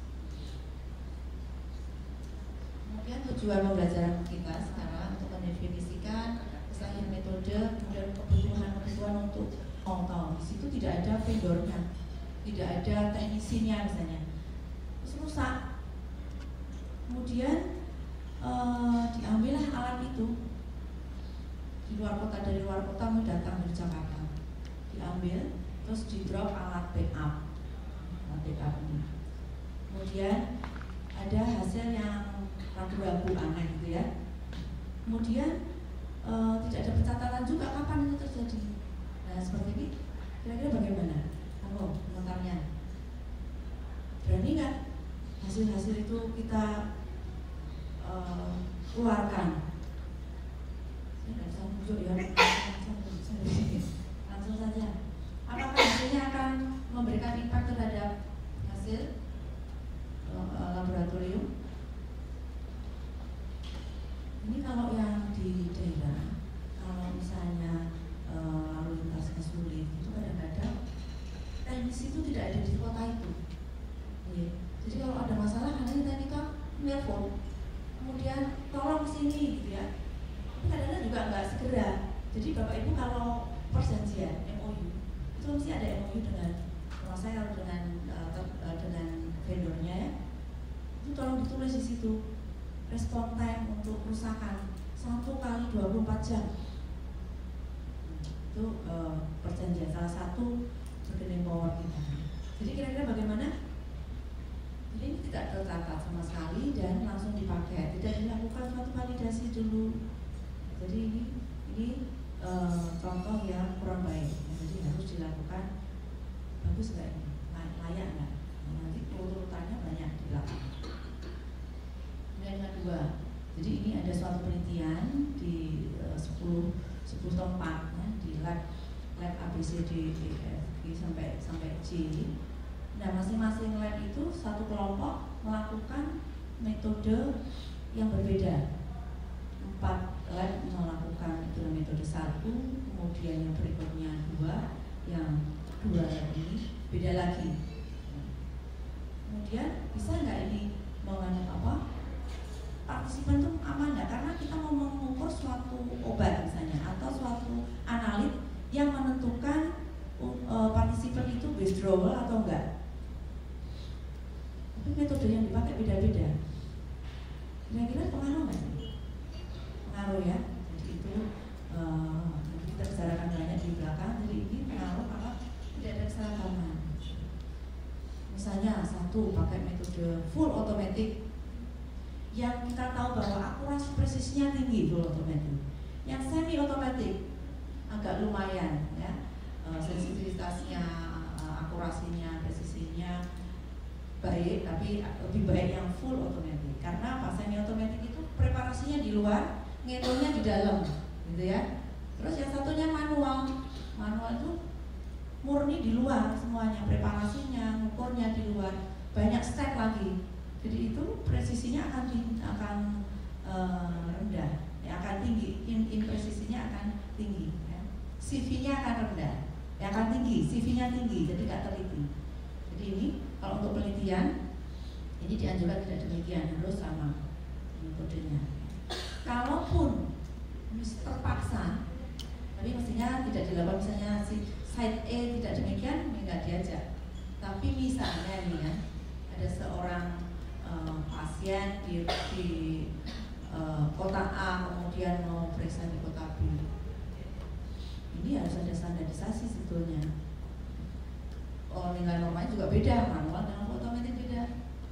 Kemudian tujuan pembelajaran kita sekarang untuk mendefinisikan kesahihan metode, kemudian kebutuhan untuk tahu di situ tidak ada vendornya, tidak ada teknisinya misalnya, terus rusak. Kemudian diambillah alat itu di luar kota, dari luar kota mau datang dari Jakarta, diambil terus di drop alat backup ini. Kemudian ada hasil yang ragu-ragu aneh gitu ya, kemudian tidak ada pencatatan juga kapan itu terjadi. Nah seperti ini, kira-kira bagaimana? Halo, komentarnya. Berani nggak hasil-hasil itu kita keluarkan? Saya nggak bisa muncul ya, langsung saja. Apakah hasilnya akan memberikan impact terhadap hasil laboratorium? Ini kalau yang di daerah, kalau misalnya lalu lintasnya sulit, itu kadang-kadang teknisi itu tidak ada di kota itu. Jadi kalau ada masalah, hanya teknikal nelpon, kemudian tolong sini, gitu ya. Tapi kadang-kadang juga nggak segera. Jadi Bapak Ibu kalau perjanjian MOU, itu mesti ada MOU dengan, kalau saya dengan vendornya ya, itu tolong ditulis di situ. Respon time untuk kerusakan 1 kali 24 jam. Itu perjanjian salah satu bargaining power kita. Jadi kira-kira bagaimana? Jadi ini tidak tercatat sama sekali dan langsung dipakai, tidak dilakukan suatu validasi dulu. Jadi ini contoh yang kurang baik. Jadi harus dilakukan, bagus nggak ini, layak nggak? Nanti urutannya banyak di belakang. Dan yang kedua, jadi ini ada suatu penelitian di 10 tempat ya, di lab ABCD, E, F, G sampai G. Nah masing-masing lab itu satu kelompok melakukan metode yang berbeda. 4 lab melakukan metode 1, kemudian yang berikutnya 2, yang 2 lab ini beda lagi. Kemudian bisa nggak ini mengandung apa? Partisipan itu aman nggak? Karena kita mau mengukur suatu obat misalnya atau suatu analit yang menentukan partisipan itu withdrawal atau enggak. Tapi metode yang dipakai beda-beda. Kira-kira pengaruh nggak sih? Pengaruh ya. Jadi itu kita bicarakan banyak di belakang. Jadi ini pengaruh kalau tidak ada kesalahpahaman. Misalnya satu pakai metode full automatic, yang kita tahu bahwa akurasi presisinya tinggi full automatic. Yang semi automatic agak lumayan ya, sensitivitasnya, akurasinya, presisinya baik, tapi lebih baik yang full automatic. Karena apa? Semi automatic itu preparasinya di luar, ngetolnya di dalam, gitu ya. Terus yang satunya manual itu murni di luar semuanya, preparasinya, ngukurnya di luar, banyak step lagi. Jadi itu presisinya akan rendah, ya, akan tinggi, presisinya akan tinggi, ya. CV-nya akan rendah, ya, akan tinggi, CV-nya tinggi, jadi nggak teliti. Jadi ini kalau untuk penelitian, ini dianjurkan tidak demikian, harus sama metodenya. Kalaupun terpaksa, tapi mestinya tidak dilakukan, misalnya si site A tidak demikian, nggak diajak. Tapi misalnya nih ya, ada seorang pasien di kota A kemudian mau periksa di kota B. Ini harus ada standarisasi sebetulnya. Nilai normanya juga beda, manual dengan otomatis beda.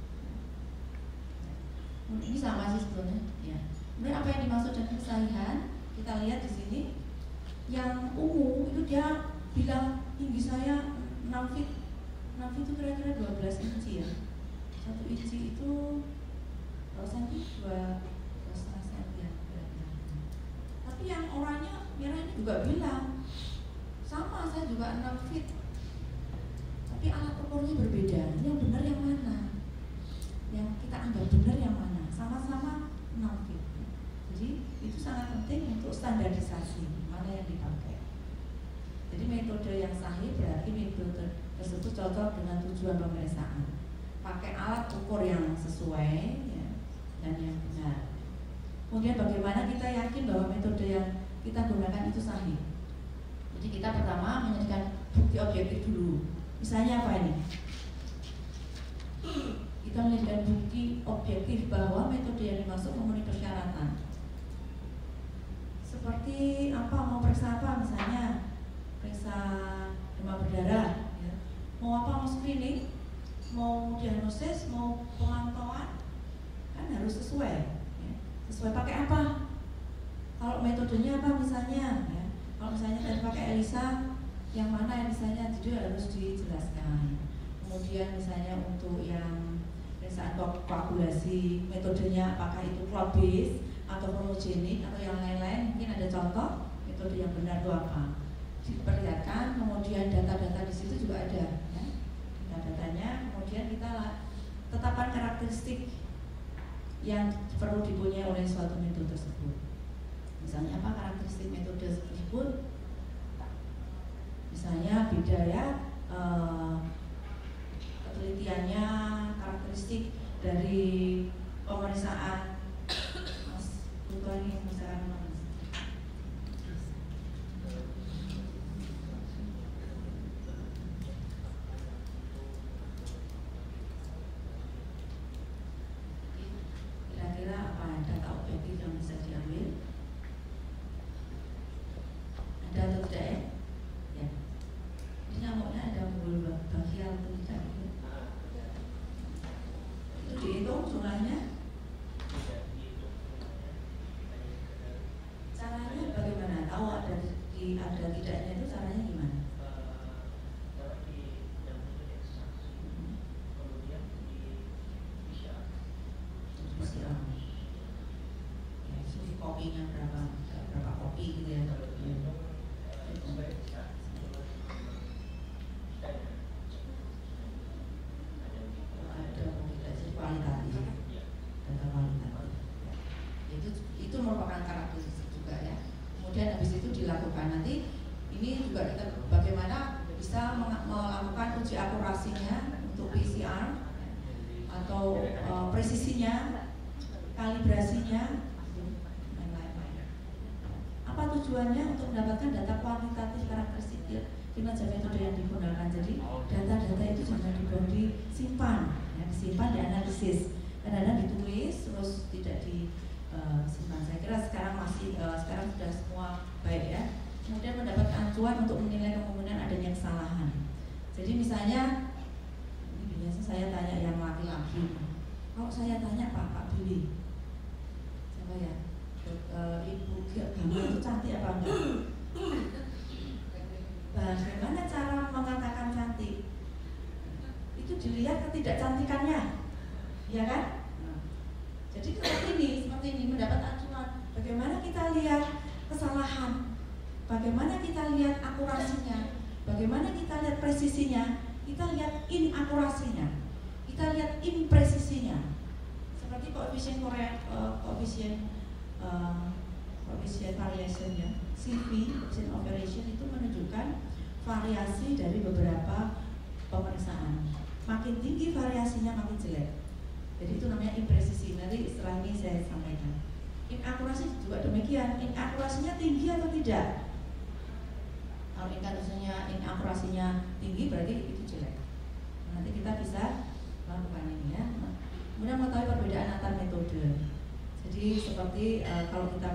Ini sama sih sebetulnya. Ya. Kemudian apa yang dimaksud dengan kesahihan? Kita lihat di sini. Yang ungu itu dia bilang tinggi saya 6 feet. 6 feet itu kira-kira 12 inci ya. 1 inci itu senti 2,5 senti ya. Tapi yang orangnya merah ini juga bilang sama, saya juga 6 feet. Tapi alat ukurnya berbeda. Yang benar yang mana? Yang kita anggap benar yang mana? Sama-sama 6 feet. Jadi itu sangat penting untuk standarisasi mana yang dipakai. Jadi metode yang sahih berarti metode tersebut cocok dengan tujuan pemeriksaan. Pakai alat ukur yang sesuai ya, dan yang benar. Kemudian bagaimana kita yakin bahwa metode yang kita gunakan itu sahih? Jadi kita pertama menyediakan bukti objektif dulu. Misalnya apa ini? Kita menyediakan bukti objektif bahwa metode yang dimaksud memenuhi persyaratan. Seperti apa? Mau periksa apa? Misalnya periksa demam berdarah, ya. Mau apa? Mau screening, mau diagnosis, mau pemantauan, kan harus sesuai. Ya. Sesuai pakai apa? metodenya apa misalnya ya. Kalau misalnya tadi pakai ELISA, yang mana misalnya itu harus dijelaskan. Kemudian misalnya untuk yang pemeriksaan koagulasi, metodenya apakah itu clot based atau chromogenik atau yang lain-lain, mungkin ada contoh metode yang benar itu apa, diperlihatkan. Kemudian data-data di situ juga ada ya. Data-datanya, kemudian kita tetapkan karakteristik yang perlu dipunyai oleh suatu metode tersebut. Misalnya apa karakteristik metode tersebut? Misalnya budaya, penelitiannya, karakteristik dari pemeriksaan pemeriksaan kira-kira apa data objektif yang bisa diambil, ada atau tidak ya? Ya. Ini nyamuknya ada muncul bagian atau tidak? Itu dihitung jumlahnya. Caranya bagaimana? Tahu ada tidaknya itu caranya gimana? Ya, jadi kopinya berapa kopi gitu ya? Ada kualitatif, data kualitatif. Itu merupakan karakteristik juga ya. Kemudian habis itu dilakukan nanti ini juga kita bagaimana bisa melakukan uji akurasinya untuk PCR atau presisinya, kalibrasinya, dan lain-lain. Apa tujuannya? Untuk mendapatkan data kuantitatif karakteristik kinerja metode yang digunakan. Jadi data-data itu jangan disimpan, ya, disimpan, dianalisis, kadang-kadang ditulis terus tidak disimpan. Saya kira sekarang sekarang sudah semua baik ya. Kemudian mendapatkan acuan untuk menilai kemungkinan adanya kesalahan. Jadi misalnya ini biasa saya tanya yang laki-laki. Kalau saya tanya Pak Billy, siapa ya? Ibu kamu itu cantik apa enggak? Bagaimana cara mengatakan cantik? Itu dilihat ketidakcantikannya, ya kan? Jadi seperti ini mendapat acuan. Bagaimana kita lihat kesalahan? Bagaimana kita lihat akurasinya? Bagaimana kita lihat presisinya? Kita lihat inakurasinya. Kita lihat impresisinya. Seperti koefisien variation ya, CV, coefficient of variation itu menunjukkan variasi dari beberapa pemeriksaan. Makin tinggi variasinya makin jelek. Jadi itu namanya impresisi. Nanti setelah ini saya sampaikan. Inakurasi juga demikian. Inakurasinya tinggi atau tidak? Kalau inakurasinya tinggi berarti itu jelek. Nanti kita bisa lakukan ini ya. Kemudian mengetahui perbedaan antar metode. Jadi seperti kalau kita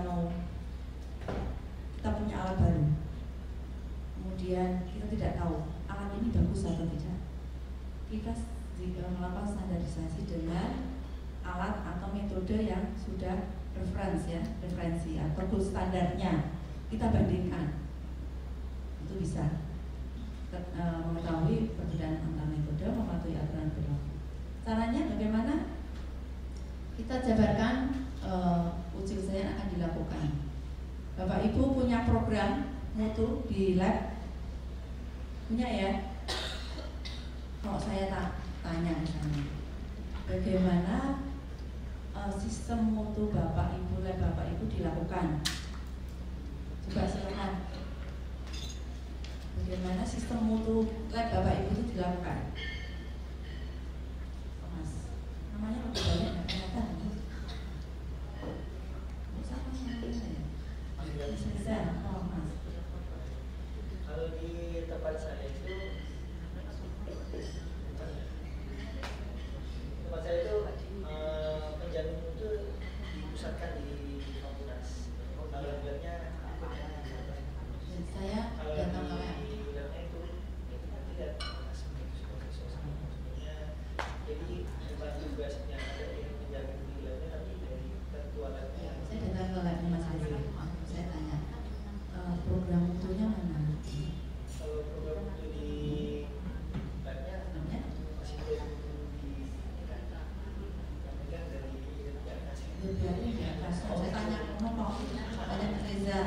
punya alat baru, kemudian kita tidak tahu alat ini bagus atau tidak, kita melakukan standarisasi dengan alat atau metode yang sudah referensi atau gold standarnya, kita bandingkan, itu bisa mengetahui perbedaan antar metode, mematuhi aturan berlaku. Caranya bagaimana? Kita jabarkan uji ujian akan dilakukan. Bapak Ibu punya program mutu di lab? Punya ya? Kalau saya tanya misalnya, bagaimana sistem mutu Bapak Ibu, lab Bapak Ibu dilakukan? Coba silakan. Bagaimana sistem mutu lab Bapak Ibu itu dilakukan? Mas, namanya lebih banyak nggak kelihatan? Bisa, Mas. Kalau di tempat saya itu penjamin itu dipusatkan di fakultas. Kalau labelnya saya kalau datang ke di labelnya itu tidak Biarin di atas. Saya tanya ngomong, tanya Reza.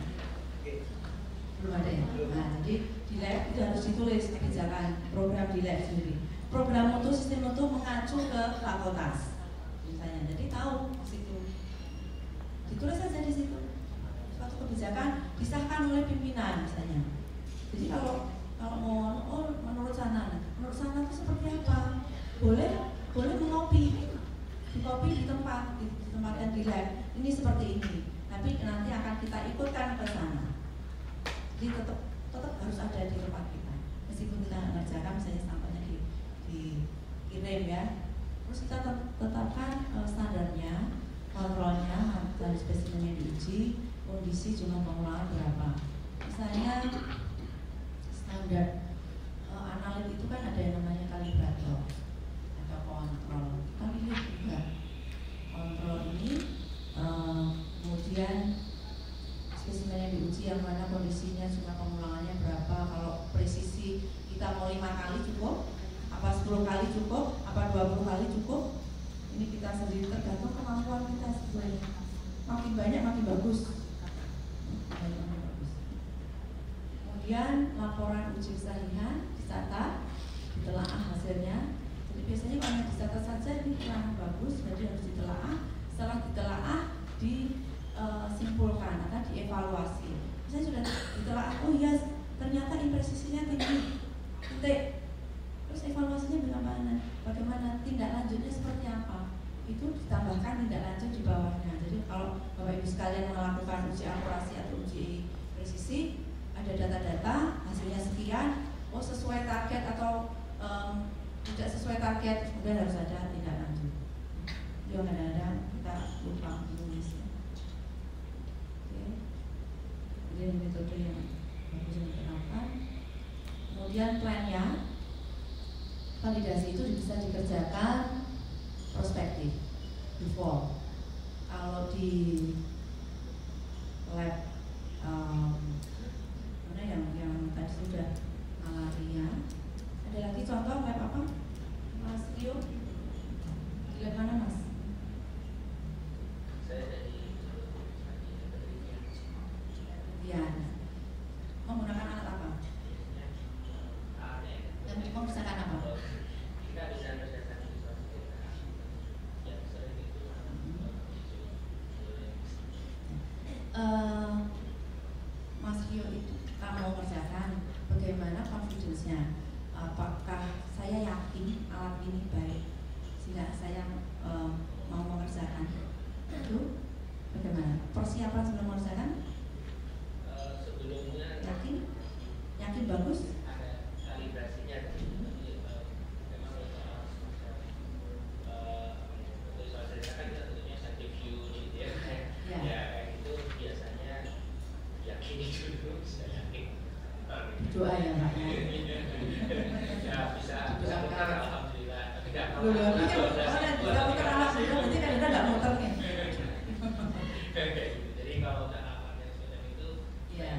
Belum ada ya. Nah, jadi di lab itu harus ditulis kebijakan program di lab sendiri. Program mutu, sistem mutu mengacu ke fakultas, misalnya. Jadi tahu di situ. Ditulis saja di situ. Suatu kebijakan disahkan oleh pimpinan, misalnya. Jadi kalau mau menurut sana itu seperti apa? Boleh mengopi, dikopi di tempat, ditempatkan di lab. Ini seperti ini. Tapi nanti akan kita ikutkan ke sana. Jadi tetap harus ada di tempat kita. Meskipun kita mengerjakan, misalnya sampelnya dikirim ya. Terus kita tetapkan standarnya, kontrolnya, dari spesimen yang diuji, kondisi jumlah pengulangan berapa. Misalnya standar analit itu kan ada yang namanya kalibrator, ada kontrol. Kita lihat juga kontrol ini, kemudian spesimen yang diuji yang mana kondisinya, jumlah pengulangannya berapa. Kalau presisi kita mau 5 kali cukup, apa 10 kali cukup, apa 20 kali cukup. Ini kita sendiri tergantung kemampuan kita sebenarnya. Makin banyak makin bagus. Kemudian laporan uji kesahihan dicatat, ditelaah hasilnya. Jadi biasanya kalau hanya dicatat saja ini kurang bagus, jadi harus ditelaah. Setelah ditelaah disimpulkan atau dievaluasi. Saya sudah ditelaah, oh iya ternyata impresisinya tinggi, titik. Terus evaluasinya bagaimana, tindak lanjutnya seperti apa? Itu ditambahkan tindak lanjut di bawahnya. Jadi kalau Bapak Ibu sekalian melakukan uji akurasi atau uji presisi, ada data-data, hasilnya sekian, oh sesuai target atau tidak sesuai target, kemudian harus ada tindak lanjut. Jadi kadang-kadang kita lupa menulisnya. Oke. Jadi metode yang bagus yang diterapkan. Kemudian plannya, validasi itu bisa dikerjakan prospektif, before. Kalau di lab mana yang tadi sudah malaria, ada lagi contoh lab apa? Mas Rio, di lab mana Mas? Saya dari Diana. Menggunakan alat apa? Dan memeriksakan apa? Kita bisa berdasarkan yang sering itu. Mas Rio itu mau mengerjakan bagaimana confidence-nya, apakah saya yakin alat ini baik sehingga saya mau mengerjakan itu bagaimana persiapan sebelum mengerjakan? Sebelumnya yakin bagus? ada kalibrasinya. Memang soal cerita kan kita tentunya scientific view gitu ya. Ya kayak gitu biasanya yakini dulu, bisa yakin. Doa ya Pak. Ya bisa muter alhamdulillah. Tapi nggak Belum bisa muter alhamdulillah, berarti kan kita nggak muter nih. Jadi kalau tanaman yang semacam itu ya.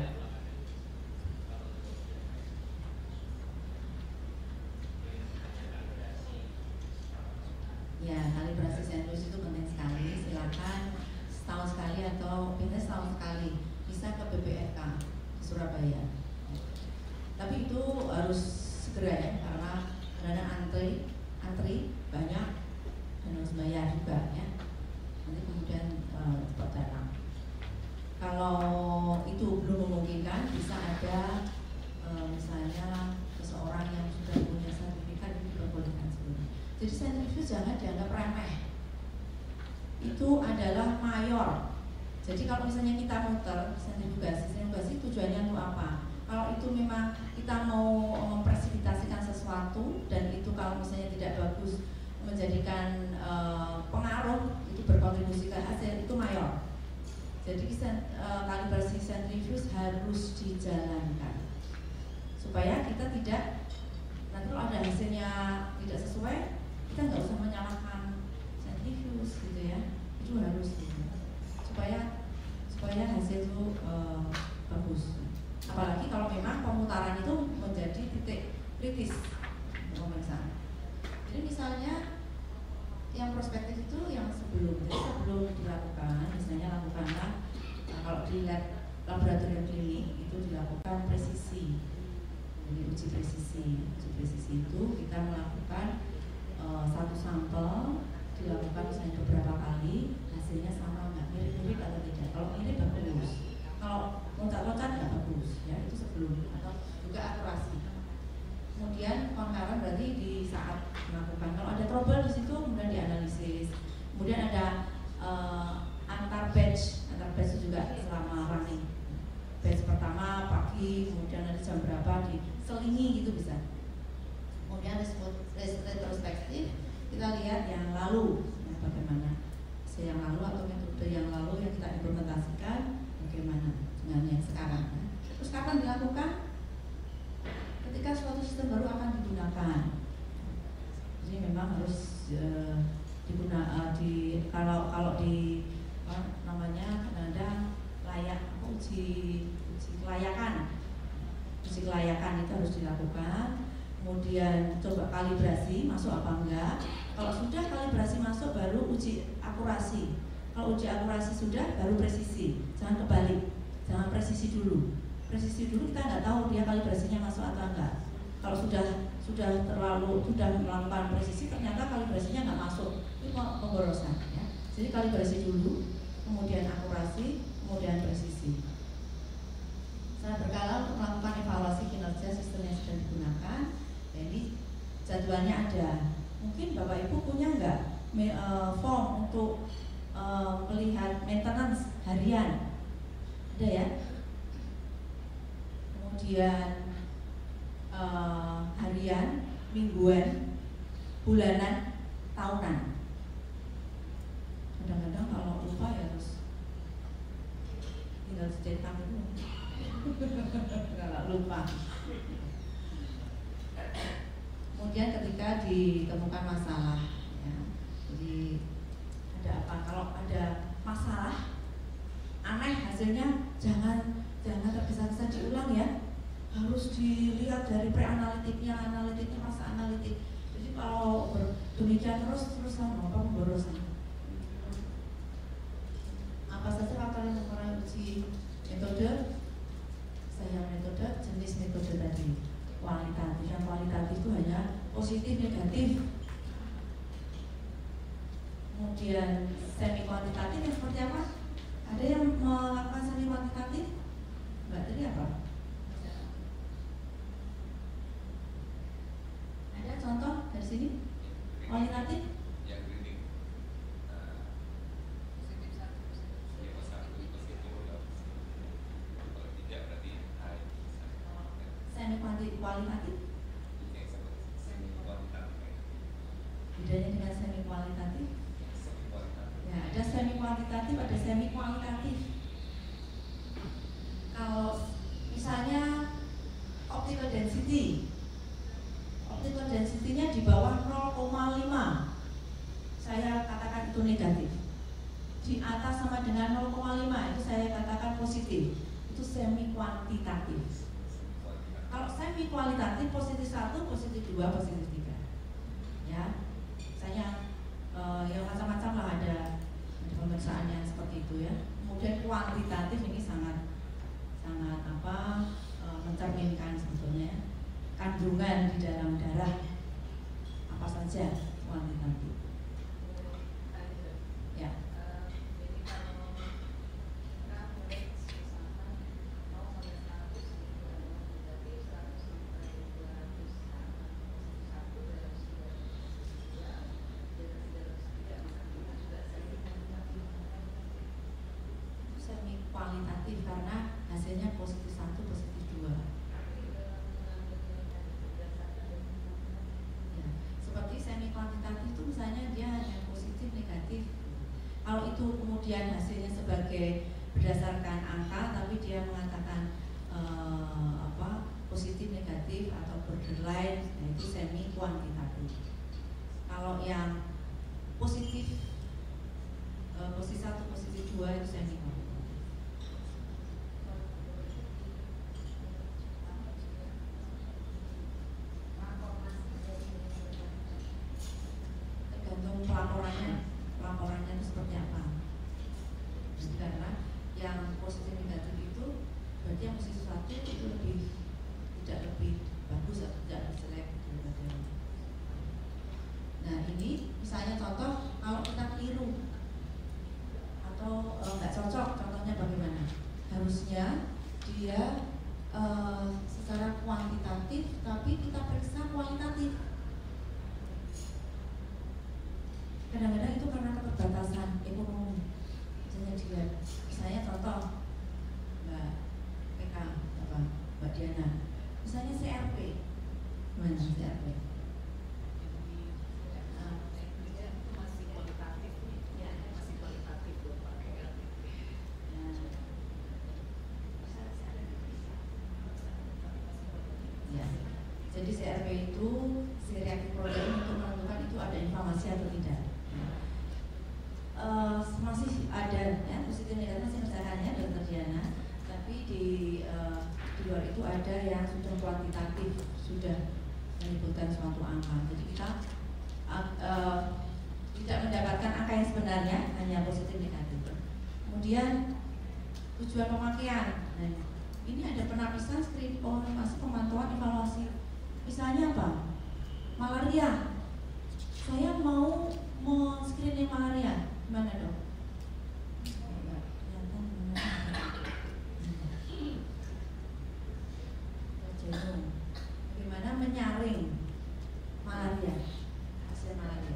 Ya, kalibrasi sensus itu penting sekali. Silakan setahun sekali atau biasanya setahun sekali bisa ke BPFK di Surabaya. Tapi itu harus segera ya, karena ada antri banyak dan harus bayar juga ya. Nanti kemudian cepat datang. Kalau itu belum memungkinkan, bisa ada misalnya seseorang yang sudah punya sertifikat itu diperbolehkan sebelumnya. Jadi sentrifuge jangan dianggap remeh. Itu adalah mayor. Jadi kalau misalnya kita muter sentrifugasi tujuannya untuk apa? Kalau itu memang kita mau mempresipitasikan sesuatu dan itu kalau misalnya tidak bagus menjadikan pengaruh, itu berkontribusi ke hasil, itu mayor. Jadi kalibrasi sentrifuge harus dijalankan supaya kita tidak, nanti kalau ada hasilnya tidak sesuai, kita nggak usah menyalahkan sentrifuge gitu ya. Itu harus gitu. supaya hasil itu bagus. Apalagi kalau memang pemutaran itu menjadi titik kritis untuk pemeriksaan. Jadi misalnya yang prospektif itu yang sebelum, jadi sebelum dilakukan, misalnya lakukanlah kalau di lab laboratorium klinik itu dilakukan presisi. Jadi uji presisi itu kita melakukan satu sampel, dilakukan misalnya beberapa kali, hasilnya sama nggak, mirip-mirip atau tidak. Kalau mirip bagus, kalau loncat-loncat nggak bagus, ya itu sebelum, atau juga akurasi. Kemudian concurrent berarti di saat melakukan, kalau ada trouble di situ kemudian dianalisis. Kemudian ada antar batch itu juga selama running. Batch pertama pagi, kemudian nanti jam berapa diselingi gitu bisa. Kemudian retrospektif, kita lihat yang lalu, ya, bagaimana yang lalu atau metode yang lalu yang kita implementasikan bagaimana dengan yang sekarang. Terus kapan dilakukan? Ketika suatu sistem baru akan digunakan. Jadi memang harus digunakan kalau di namanya kadang-kadang layak uji kelayakan itu harus dilakukan. Kemudian coba kalibrasi masuk apa enggak. Kalau sudah kalibrasi masuk baru uji akurasi. Kalau uji akurasi sudah baru presisi. Jangan kebalik, jangan presisi dulu. Presisi dulu kita nggak tahu dia kalibrasinya masuk atau enggak. Kalau sudah melakukan presisi ternyata kalibrasinya nggak masuk, itu pemborosan. Ya. Jadi kalibrasi dulu, kemudian akurasi, kemudian presisi. Saya berkala untuk melakukan evaluasi kinerja sistem yang sudah digunakan. Jadi jadwalnya ada. Mungkin Bapak Ibu punya nggak form untuk melihat maintenance harian? Ada ya? Kemudian harian, mingguan, bulanan, tahunan. Kadang-kadang kalau lupa ya harus tinggal cetak dulu. Kalau lupa. Kemudian ketika ditemukan masalah, ya, jadi ada apa? Kalau ada masalah aneh hasilnya jangan tergesa-gesa diulang ya, harus dilihat dari pre-analitiknya, masa analitik. Jadi kalau demikian terus sama pemborosan. Apa saja faktor yang mempengaruhi uji metode? Saya metode, jenis metode tadi, kualitatif. Yang kualitatif itu hanya positif, negatif. Kemudian semi kuantitatif yang seperti apa? Ada yang melakukan semi kuantitatif? Mbak tadi apa? Ada contoh dari sini? Kualitatif? Yang reading semi kualitatif? Bedanya dengan semi kualitatif? Ya, ada semi kuantitatif, ada semi kualitatif. Kalau misalnya optical density-nya di bawah 0,5, saya katakan itu negatif. Di atas sama dengan 0,5 itu saya katakan positif. Itu semi kuantitatif. Kalau semi kualitatif positif 1, positif 2, positif 3. Ya, misalnya yang macam-macam lah ada pemeriksaan yang seperti itu ya. Kemudian kuantitatif ini sangat mencerminkan sebetulnya kandungan di dalam darah apa saja kuantitatif. Ya. Semi kualitatif karena hasilnya positif 1, positif 2. Ya, seperti semi kuantitatif itu misalnya dia hanya positif negatif. Kalau itu kemudian hasilnya sebagai berdasarkan angka, tapi dia mengatakan positif negatif atau borderline, itu semi kuantitatif. Kalau yang positif 1, positif 2 itu semi kuantitatif. Tergantung pelaporan mendapatkan angka yang sebenarnya hanya positif negatif. Kemudian tujuan pemakaian. Nah, ini ada penapisan screen masih pemantauan evaluasi. Misalnya apa? Malaria. Saya mau screening malaria. Gimana dong? Bagaimana menyaring malaria, hasil malaria?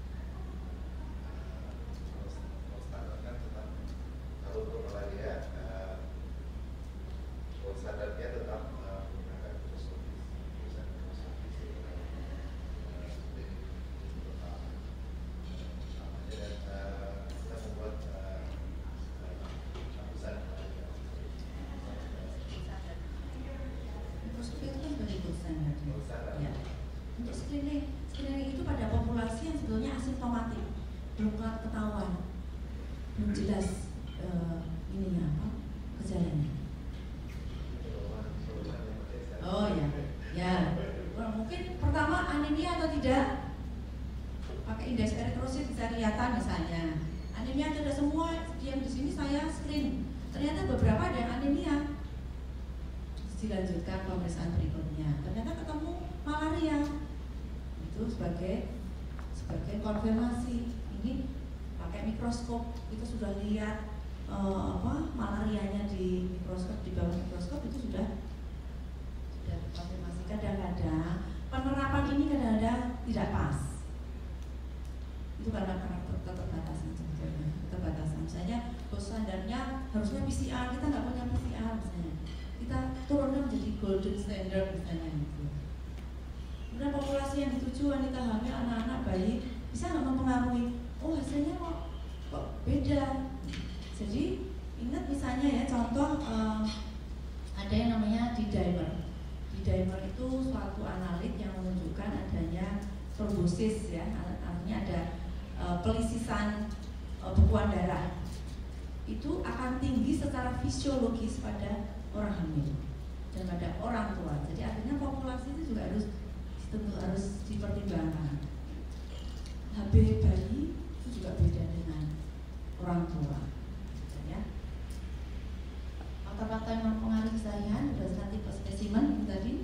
Standarnya tetap kalau untuk malaria, standarnya tetap menggunakan mikroskopis, dan kita membuat lapisan Mikroskop itu kan sebagai gold standard. Ya. Untuk screening itu pada populasi yang sebetulnya asimptomatik, belum ketahuan, belum jelas ininya apa gejalanya. Oh ya, ya. Mungkin pertama anemia atau tidak, pakai indeks eritrosit bisa kelihatan misalnya. Anemia tidak semua yang di sini saya screen, ternyata beberapa ada yang anemia. Dilanjutkan pemeriksaan berikutnya, ternyata ketemu malaria. Itu sebagai konfirmasi. Ini pakai mikroskop, kita sudah lihat malarianya di mikroskop, di bawah mikroskop itu sudah konfirmasi. Kadang-kadang penerapan ini kadang-kadang tidak pas. Itu karena keterbatasan sebetulnya, keterbatasan. Misalnya standarnya harusnya PCR, kita nggak punya PCR misalnya. Kita turunkan menjadi golden standard misalnya gitu. Kemudian populasi yang dituju, wanita hamil, anak-anak, bayi, bisa nggak mempengaruhi? Oh hasilnya kok beda. Jadi ingat misalnya ya contoh ada yang namanya D-dimer. D-dimer itu suatu analit yang menunjukkan adanya trombosis ya, artinya ada pelisisan bekuan darah. Itu akan tinggi secara fisiologis pada orang hamil dan pada orang tua. Jadi artinya populasi itu juga harus dipertimbangkan. HB bayi itu juga beda dengan orang tua. Ya. Faktor-faktor yang mempengaruhi keseharian berdasarkan tipe spesimen itu tadi.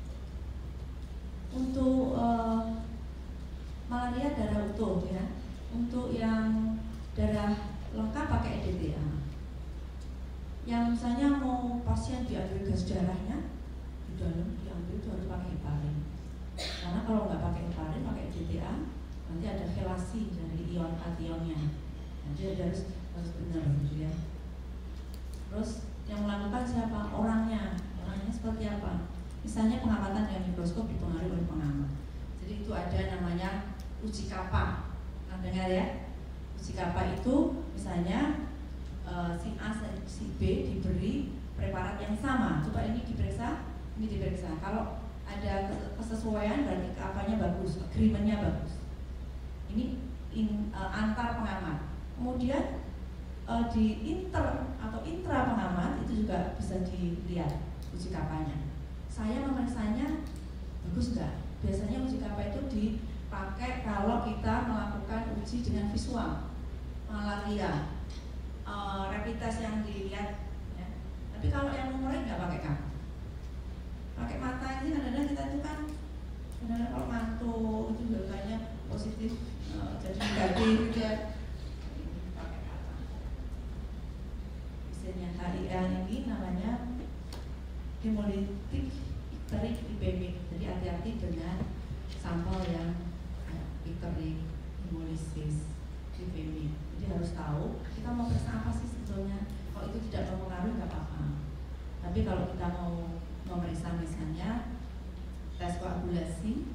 Untuk malaria darah utuh ya. Untuk yang darah lengkap pakai EDTA. Yang misalnya mau pasien diambil gas darahnya di dalam diambil itu harus pakai heparin. Karena kalau nggak pakai heparin, pakai DTA nanti ada kelasi dari ion kationnya. Jadi harus benar gitu ya. Terus yang melakukan siapa? Orangnya seperti apa? Misalnya pengamatan dengan mikroskop dipengaruhi oleh pengamat. Jadi itu ada namanya uji kappa. Nah, dengar ya? Uji kappa itu misalnya si A, si B diberi preparat yang sama. Coba ini diperiksa. Kalau ada kesesuaian berarti apanya bagus, agreementnya bagus. Ini antar pengamat. Kemudian di inter atau intra pengamat itu juga bisa dilihat uji kapanya. Saya memeriksanya bagus nggak? Biasanya uji kappa itu dipakai kalau kita melakukan uji dengan visual, malaria. Rapid test yang dilihat ya. Tapi kalau yang numerik nggak pakai kappa, pakai mata ini kadang-kadang kita itu kan kadang-kadang kalau ngantuk itu juga banyak positif jadi negatif gitu ya, pakai mata. Misalnya HIA ini namanya hemolitik icteric ipemik. Jadi hati-hati dengan sampel yang icteric hemolisis ipemik. Jadi harus tahu kita mau periksa apa sih sebetulnya. Kalau itu tidak mempengaruhi nggak apa-apa. Tapi kalau kita mau memeriksa misalnya tes koagulasi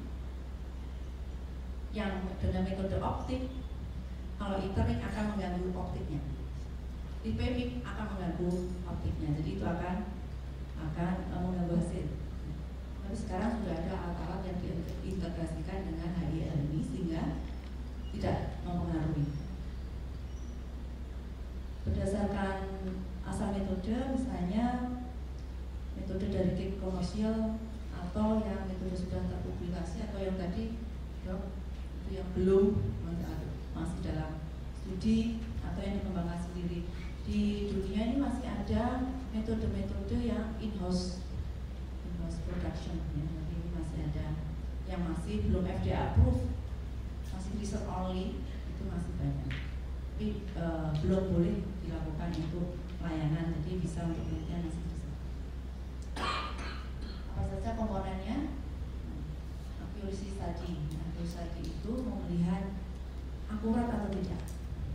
yang dengan metode optik, kalau icteric akan mengganggu optiknya, ipemik akan mengganggu optiknya. Jadi itu akan mengganggu hasil. Tapi sekarang sudah ada alat-alat yang diintegrasikan dengan HIA ini sehingga tidak mempengaruhi. Berdasarkan asal metode, misalnya metode dari tim komersial atau yang metode sudah terpublikasi atau yang tadi itu yang belum masih dalam studi atau yang dikembangkan sendiri. Di dunia ini masih ada metode-metode yang in-house production ya. Jadi ini masih ada yang masih belum FDA approved, masih research only, itu masih banyak. Tapi belum boleh dilakukan untuk layanan, jadi bisa untuk penelitian masih bisa. Apa saja komponennya? Accuracy study. Accuracy study itu mau melihat akurat atau tidak.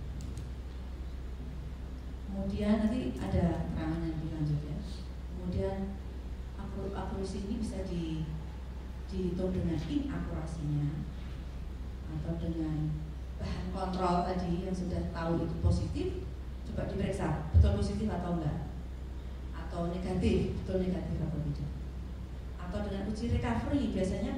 Kemudian nanti ada keterangan yang dilanjut ya. Kemudian akurasi ini bisa dihitung dengan inakurasinya atau dengan bahan kontrol tadi yang sudah tahu itu positif, coba diperiksa betul positif atau enggak, atau negatif, betul negatif atau tidak, atau dengan uji recovery. Biasanya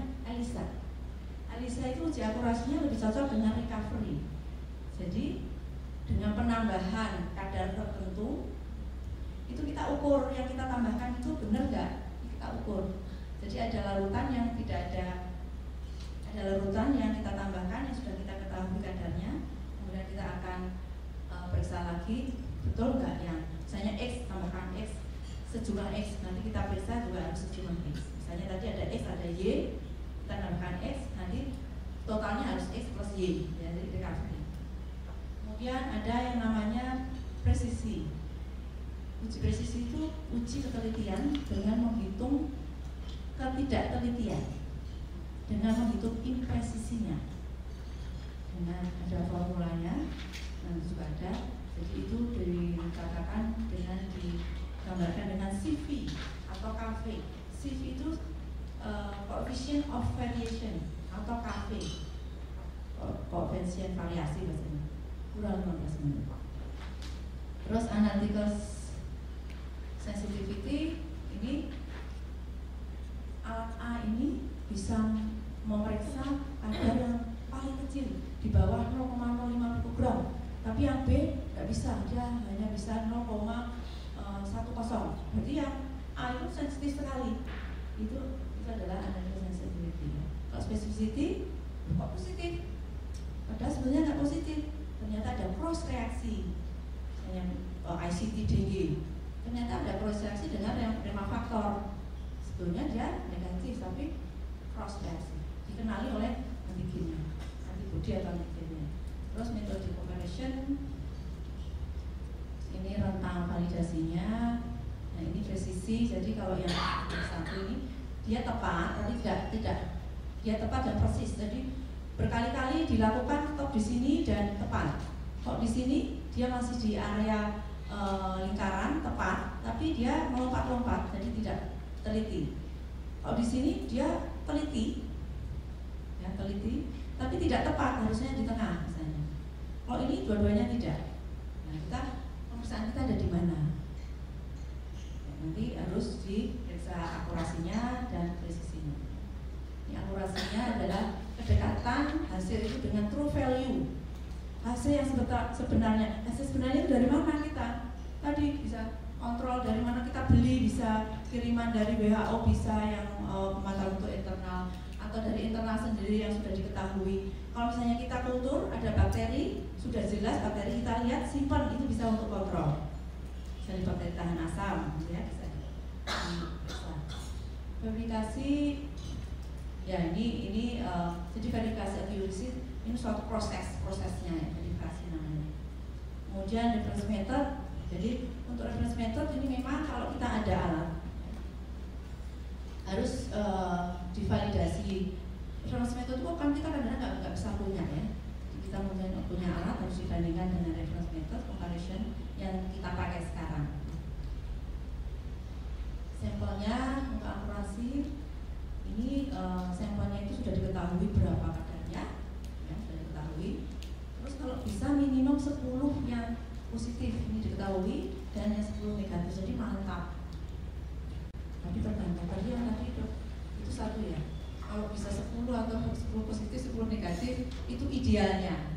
ELISA itu uji akurasinya lebih cocok dengan recovery. Jadi dengan penambahan kadar tertentu itu kita ukur, yang kita tambahkan itu benar nggak, kita ukur. Jadi ada larutan yang tidak ada larutan yang kita tambahkan yang sudah kita ketahui kadarnya, kemudian kita akan periksa lagi betul nggak yang misalnya X tambahkan X sejumlah X, nanti kita periksa juga harus sejumlah X. Misalnya tadi ada X ada Y, kita tambahkan X, nanti totalnya harus X plus Y, ya, jadi recovery. Kemudian ada yang namanya presisi. Uji presisi itu uji ketelitian dengan menghitung ketidaktelitian, dengan menghitung impresisinya. Dengan ada formulanya, nanti juga ada. Jadi itu dikatakan dengan digambarkan dengan CV atau KV. CV itu coefficient of variation atau KV, koefisien variasi bahasanya. Kurang 15 menit. Terus analytical sensitivity ini, alat A ini bisa memeriksa kadar yang paling kecil di bawah 0,05 mikrogram, tapi yang B nggak bisa, dia hanya bisa 0,10. Berarti yang A itu sensitif sekali. Itu adalah analytical sensitivity. Kalau specificity kok positif, padahal sebenarnya nggak positif. Ternyata ada cross reaksi yang ICT-DG. Ternyata ada cross reaksi dengan yang 5 faktor. Sebetulnya dia negatif tapi cross reaksi. Dikenali oleh antigennya, antibody atau antigennya. Terus metode comparison ini rentang validasinya. Nah ini presisi. Jadi kalau yang satu ini dia tepat, tapi tidak dia tepat dan persis. Jadi berkali-kali dilakukan stop di sini dan tepat. Kok di sini dia masih di area lingkaran tepat, tapi dia melompat-lompat, jadi tidak teliti. Kalau di sini dia teliti, ya teliti, tapi tidak tepat, harusnya di tengah misalnya. Kalau ini dua-duanya tidak. Nah kita pemeriksaan kita ada di mana? Ya, nanti harus diperiksa akurasinya dan presisinya. Ini akurasinya adalah kedekatan hasil itu dengan true value. Hasil yang sebenarnya itu dari mana kita? Tadi bisa kontrol dari mana kita beli, bisa kiriman dari WHO, bisa yang mata untuk internal atau dari internal sendiri yang sudah diketahui. Kalau misalnya kita kultur ada bakteri, sudah jelas bakteri kita lihat simpan, itu bisa untuk kontrol. Misalnya bakteri tahan asam, ya bisa. Verifikasi. Ya ini jadi verifikasi accuracy ini suatu prosesnya ya, verifikasi namanya. Kemudian reference method. Jadi untuk reference method ini memang kalau kita ada alat harus divalidasi. Reference method itu kan kita kadang-kadang nggak bisa punya ya. Kita punya alat harus dibandingkan dengan reference method comparison yang kita pakai sekarang. Sampelnya untuk akurasi. Ini sampelnya itu sudah diketahui berapa kadarnya, ya, sudah diketahui. Terus kalau bisa minimum 10 yang positif ini diketahui dan yang 10 negatif, jadi mantap. Tapi tergantung tadi yang tadi itu satu ya. Kalau bisa 10 atau 10 positif, 10 negatif itu idealnya.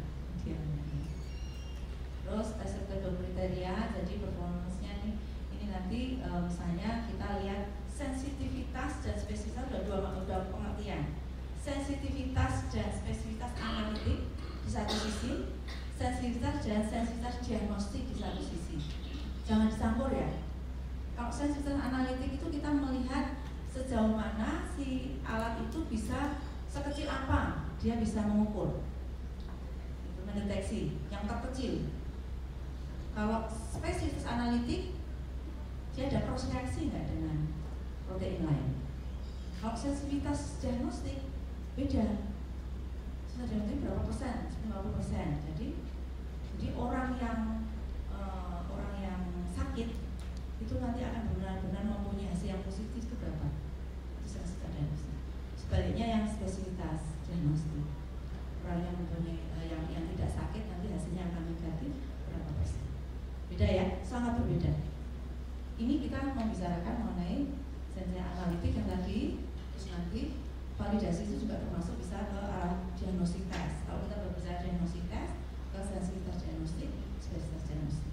Terus acceptable kriteria, jadi performance-nya ini nanti misalnya kita lihat sensitivitas dan spesifitas dua pengertian. Sensitivitas dan spesifitas analitik di satu sisi, sensitivitas dan sensitivitas diagnostik di satu sisi. Jangan dicampur ya. Kalau sensitivitas analitik itu kita melihat sejauh mana si alat itu bisa sekecil apa dia bisa mengukur, mendeteksi yang terkecil. Kalau spesies analitik dia ada cross reaksi nggak dengan protein lain. Kalau sensitivitas diagnostik beda. Diagnostik berapa persen? 50%. Jadi orang yang sakit itu nanti akan benar-benar mempunyai hasil yang positif itu berapa? Itu sensitivitas diagnostik. Sebaliknya yang spesifitas diagnostik, orang yang mempunyai yang tidak sakit nanti hasilnya akan negatif berapa persen? Beda ya, sangat berbeda. Ini kita membicarakan mengenai sensitif analitik yang tadi, terus nanti validasi itu juga termasuk bisa ke arah diagnostik tes. Kalau kita berbicara diagnostik tes, ke sensitivitas diagnostik, spesifitas diagnostik.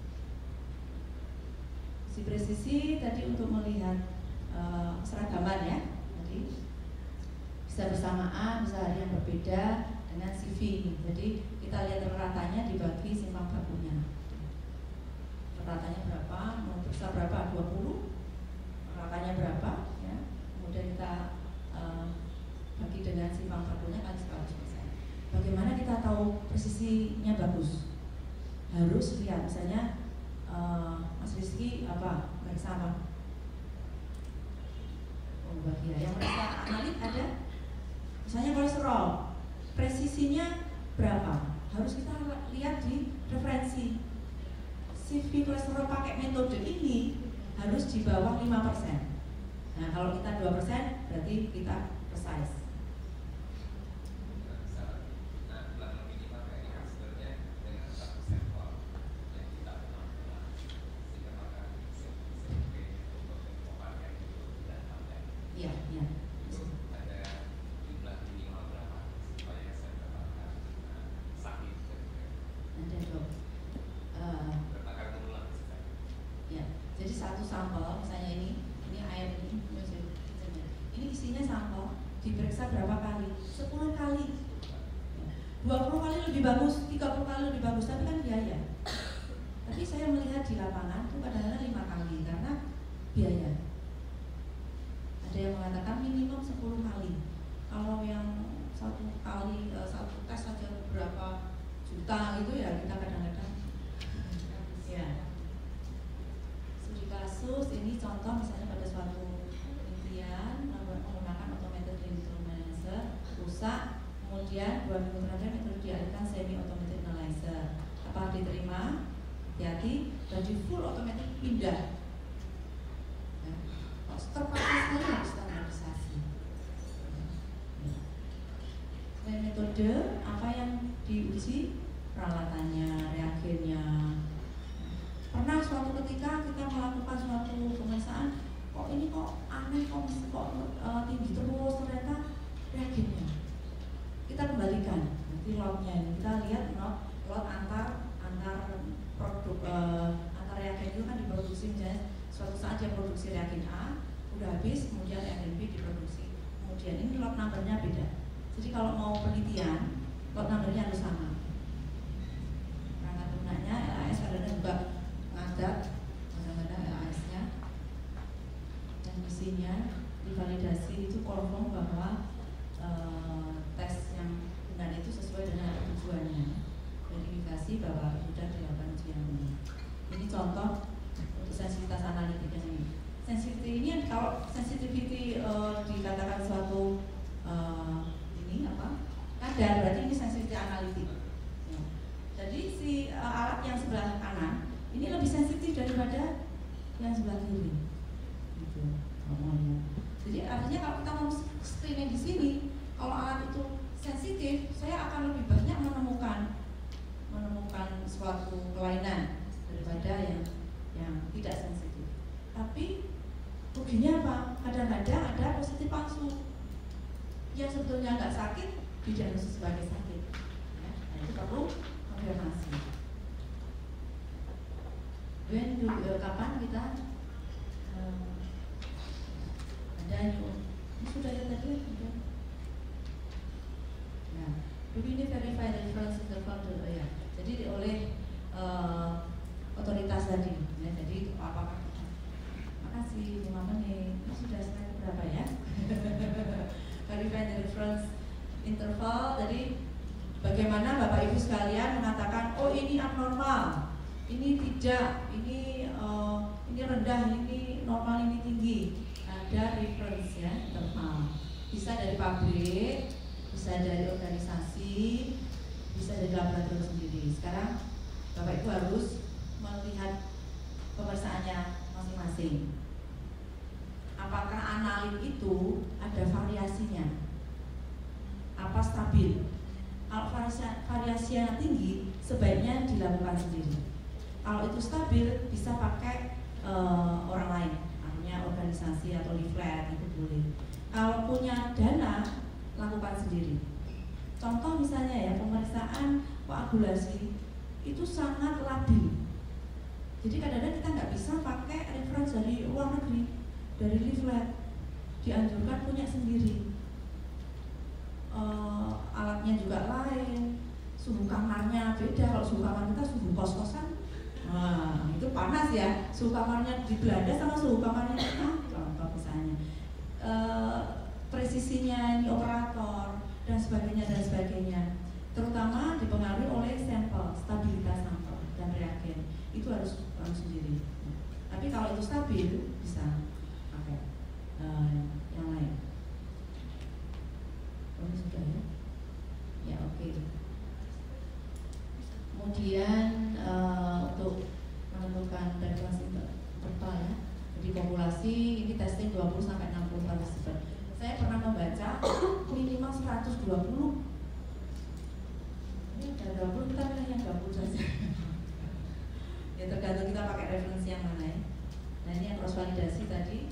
Si presisi tadi untuk melihat seragaman ya, tadi bisa bersamaan, bisa hari yang berbeda dengan CV ini. Jadi kita lihat ratanya dibagi simpang bakunya. Ratanya berapa, mau besar berapa, 20, ratanya berapa ya. Kemudian kita bagi dengan simpang bakunya kali 100%. Bagaimana kita tahu presisinya bagus? Harus lihat misalnya Mas Rizky apa meriksa apa? Oh bahagia. Yang meriksa analit ada. Misalnya kolesterol, presisinya berapa? Harus kita lihat di referensi. CV kolesterol pakai metode ini harus di bawah 5%. Nah kalau kita 2% berarti kita precise. Iya, iya. Ada jumlah minimal berapa supaya saya mendapatkan sakit? Ada dok. Bertakar mengulang misalnya. Ya, jadi satu sampel misalnya ini air ini isinya sampel diperiksa berapa kali? 10 kali, 20 kali lebih bagus, 30 kali lebih bagus, tapi kan biaya. Tapi saya melihat di lapangan itu kadang-kadang 5 kali karena biaya. Ada yang mengatakan minimum 10 kali. Kalau yang satu kali satu tes saja berapa juta gitu ya kita kadang-kadang ya. Studi kasus ini contoh misalnya pada suatu penelitian menggunakan automated clinical analyzer rusak, kemudian 2 minggu terakhir metode dialihkan semi automated analyzer. Apa diterima? Hati-hati, dan di full automatic pindah. Terpaksa sekali harus standarisasi. Selain metode, apa yang diuji? Peralatannya, reagennya. Pernah suatu ketika kita melakukan suatu pemeriksaan, kok ini kok aneh, kok tinggi terus, ternyata reagennya. Kita kembalikan, nanti lotnya ini kita lihat lot antar produk antar reagen itu kan diproduksi misalnya suatu saat dia produksi reagen A udah habis, kemudian reagen B diproduksi, kemudian ini lot numbernya beda. Jadi kalau mau penelitian lot numbernya harus sama. Perangkat lunaknya LAS kadang-kadang juga ngadat, kadang-kadang LAS-nya dan misinya divalidasi itu confirm bahwa tes yang benar itu sesuai dengan tujuannya, verifikasi bahwa sudah dilakukan ujian ini. Ini contoh untuk sensitivitas analitik ini. Sensitivity ini kalau sensitivity dikatakan suatu ini apa kadar, berarti ini sensitivity analitik. Ya. Jadi si alat yang sebelah kanan ini lebih sensitif daripada yang sebelah kiri. Gitu. Jadi artinya kalau kita mau screening di sini, kalau alat itu sensitif, saya akan lebih banyak menemukan suatu kelainan daripada yang tidak sensitif. Tapi ruginya apa? Kadang-kadang ada positif palsu yang sebetulnya nggak sakit didiagnosis sebagai sakit. Ya, nah itu perlu konfirmasi. Kapan kita ada ini sudah ya tadi ya. Nah, do we verify the difference interval ya. Jadi oleh normal, ini tidak, ini rendah, ini normal, ini tinggi. Ada reference ya internal. Bisa dari pabrik, bisa dari organisasi, bisa dari laboratorium sendiri. Sekarang Bapak Ibu harus melihat pemeriksaannya masing-masing. Apakah analit itu ada variasinya? Apa stabil? Kalau variasinya tinggi, sebaiknya dilakukan sendiri. Kalau itu stabil, bisa pakai orang lain, artinya organisasi atau leaflet itu boleh. Kalau punya dana, lakukan sendiri. Contoh misalnya ya, pemeriksaan koagulasi itu sangat labil. Jadi kadang-kadang kita nggak bisa pakai referensi dari luar negeri, dari leaflet. Dianjurkan punya sendiri. Alatnya juga lain, suhu kamarnya beda. Kalau suhu kamar kita suhu kos-kosan, nah, itu panas ya. Suhu kamarnya di Belanda sama suhu kamarnya kita, contoh misalnya. Presisinya ini operator dan sebagainya. Terutama dipengaruhi oleh sampel, stabilitas sampel dan reagen. Itu harus sendiri. Tapi kalau itu stabil, bisa pakai yang lain. Ini sudah ya? Ya oke. Kemudian untuk menentukan frekuensi interval ya. Jadi populasi ini testing 20 sampai 60 partisipan. Saya pernah membaca minimal 120. Ini ada 20, kita pilih yang 20 saja. Ya tergantung kita pakai referensi yang mana ya. Nah ini yang cross validasi tadi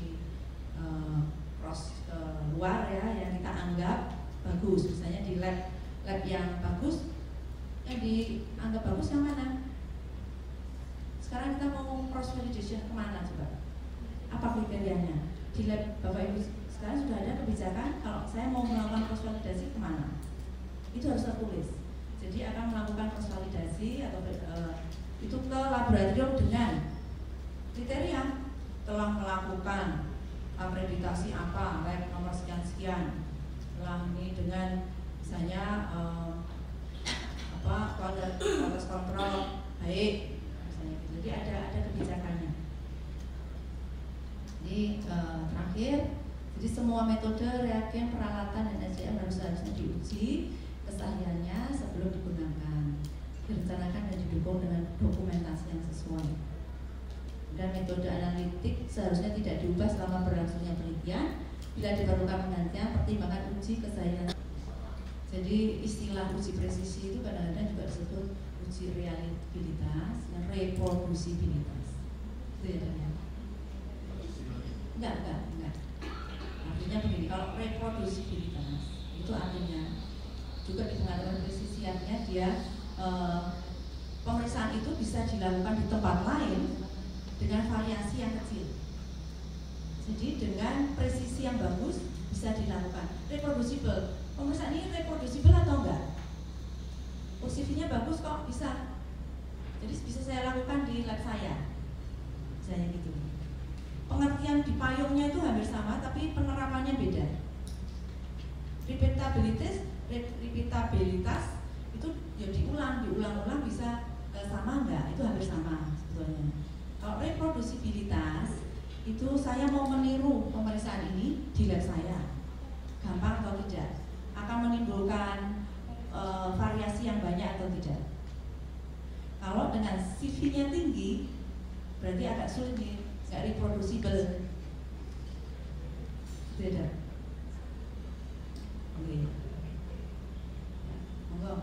cross luar ya, yang kita anggap bagus. Misalnya di lab yang bagus, yang dianggap bagus yang mana? Sekarang kita mau cross validation kemana coba? Apa kriterianya? Di lab Bapak Ibu sekarang sudah ada kebijakan kalau saya mau melakukan cross validasi kemana? Itu harus tertulis. Jadi akan melakukan cross validasi atau itu ke laboratorium dengan kriteria telah melakukan akreditasi apa, lab nomor sekian-sekian, telah ini dengan misalnya kualitas kontrol baik, misalnya gitu. Jadi ada kebijakannya. Ini terakhir, jadi semua metode, reagen, peralatan dan SDM harusnya diuji kesahihannya sebelum digunakan, direncanakan dan didukung dengan dokumentasi yang sesuai. Dan metode analitik seharusnya tidak diubah selama berlangsungnya penelitian. Bila diperlukan penggantian, pertimbangkan uji kesahihan. Jadi istilah uji presisi itu kadang-kadang juga disebut uji reliabilitas dan reproducibilitas. Itu ya Dan ya? Enggak. Artinya begini, kalau reproducibilitas itu artinya juga dipengaruhi presisiannya dia pemeriksaan itu bisa dilakukan di tempat lain dengan variasi yang kecil. Jadi dengan presisi yang bagus bisa dilakukan. Reproducible, pemeriksaan ini reproducible atau enggak? Posisinya bagus kok bisa. Jadi bisa saya lakukan di lab saya, misalnya gitu. Pengertian di payungnya itu hampir sama, tapi penerapannya beda. Repeatabilitas itu ya diulang-ulang bisa sama enggak? Itu hampir sama sebetulnya. Kalau reproducibilitas itu saya mau meniru pemeriksaan ini di lab saya, gampang atau tidak? Akan menimbulkan variasi yang banyak atau tidak? Kalau dengan CV-nya tinggi, berarti agak sulit nih, nggak reproducible. Beda. Oke. Monggo.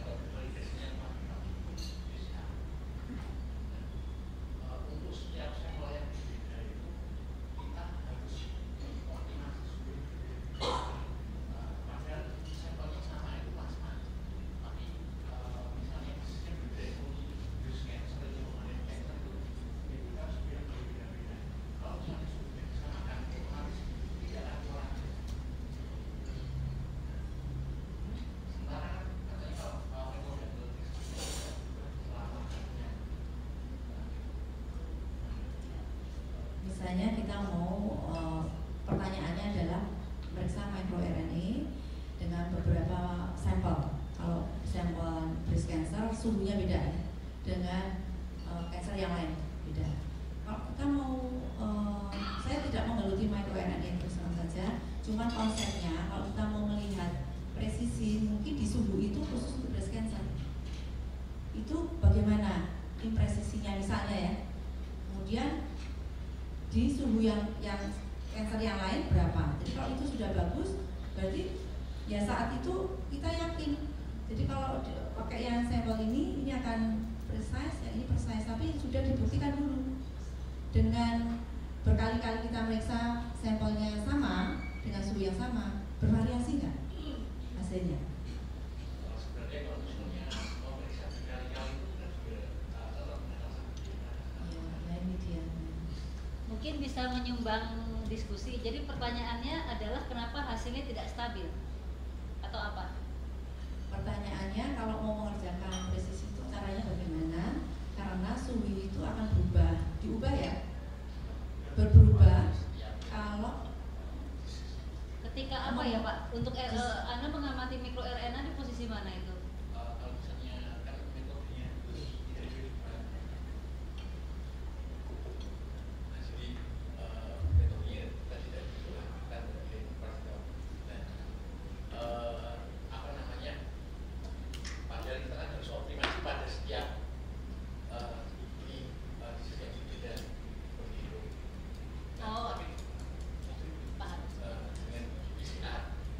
Untuk setiap suhunya beda ya dengan cancer yang lain beda. Kalau kita mau, saya tidak menggeluti microRNA terus terang saja, cuman konsepnya kalau kita mau melihat presisi mungkin di suhu itu khusus untuk breast cancer itu bagaimana impresisinya misalnya ya, kemudian di suhu yang cancer yang lain berapa. Jadi kalau itu sudah bagus berarti ya saat itu kita yakin. Jadi kalau pakai yang sampel ini akan precise, ya ini precise, tapi sudah dibuktikan dulu dengan berkali-kali kita meriksa sampelnya sama dengan suhu yang sama, bervariasi nggak hasilnya? Sebenarnya kalau misalnya mau periksa berkali-kali itu kan juga ya ini dia. Mungkin bisa menyumbang diskusi. Jadi pertanyaannya adalah kenapa hasilnya tidak stabil atau apa? Pertanyaannya kalau mau mengerjakan presisi itu caranya bagaimana? Karena suhu itu akan diubah ya, berubah kalau ketika apa ya Pak? Untuk Anda mengamati mikroRNA di posisi mana itu? kalau misalnya kan metodenya jadi metodenya tadi dari dilakukan dari apa namanya, padahal kita kan harus optimasi pada setiap di setiap sudut dan begitu. Oh, tapi paham. dengan PCR,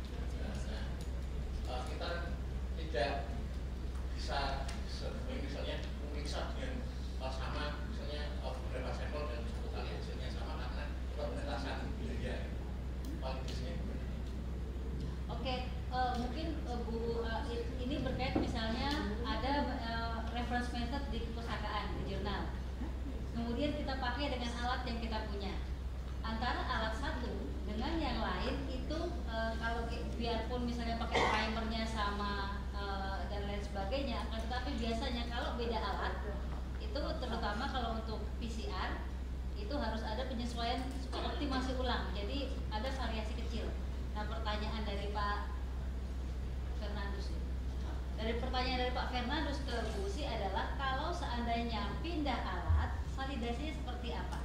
kita tidak bisa misalnya memeriksa dengan sama misalnya beberapa sampel dan satu kali hasilnya sama karena penetasan biaya kualitasnya. Oke, mungkin Bu ini berkait misalnya ada reference method di perpustakaan di jurnal. Kemudian kita pakai dengan alat yang kita punya. Antara alat satu dengan yang lain itu kalau biarpun misalnya pakai primernya sama dan lain sebagainya, akan tetapi biasanya kalau beda alat itu terutama kalau untuk PCR itu harus ada penyesuaian optimasi ulang. Jadi ada variasi kecil. Nah, pertanyaan dari Pak Fernandus, dari pertanyaan dari Pak Fernandus ke Bu Usi adalah kalau seandainya pindah alat, validasinya seperti apa?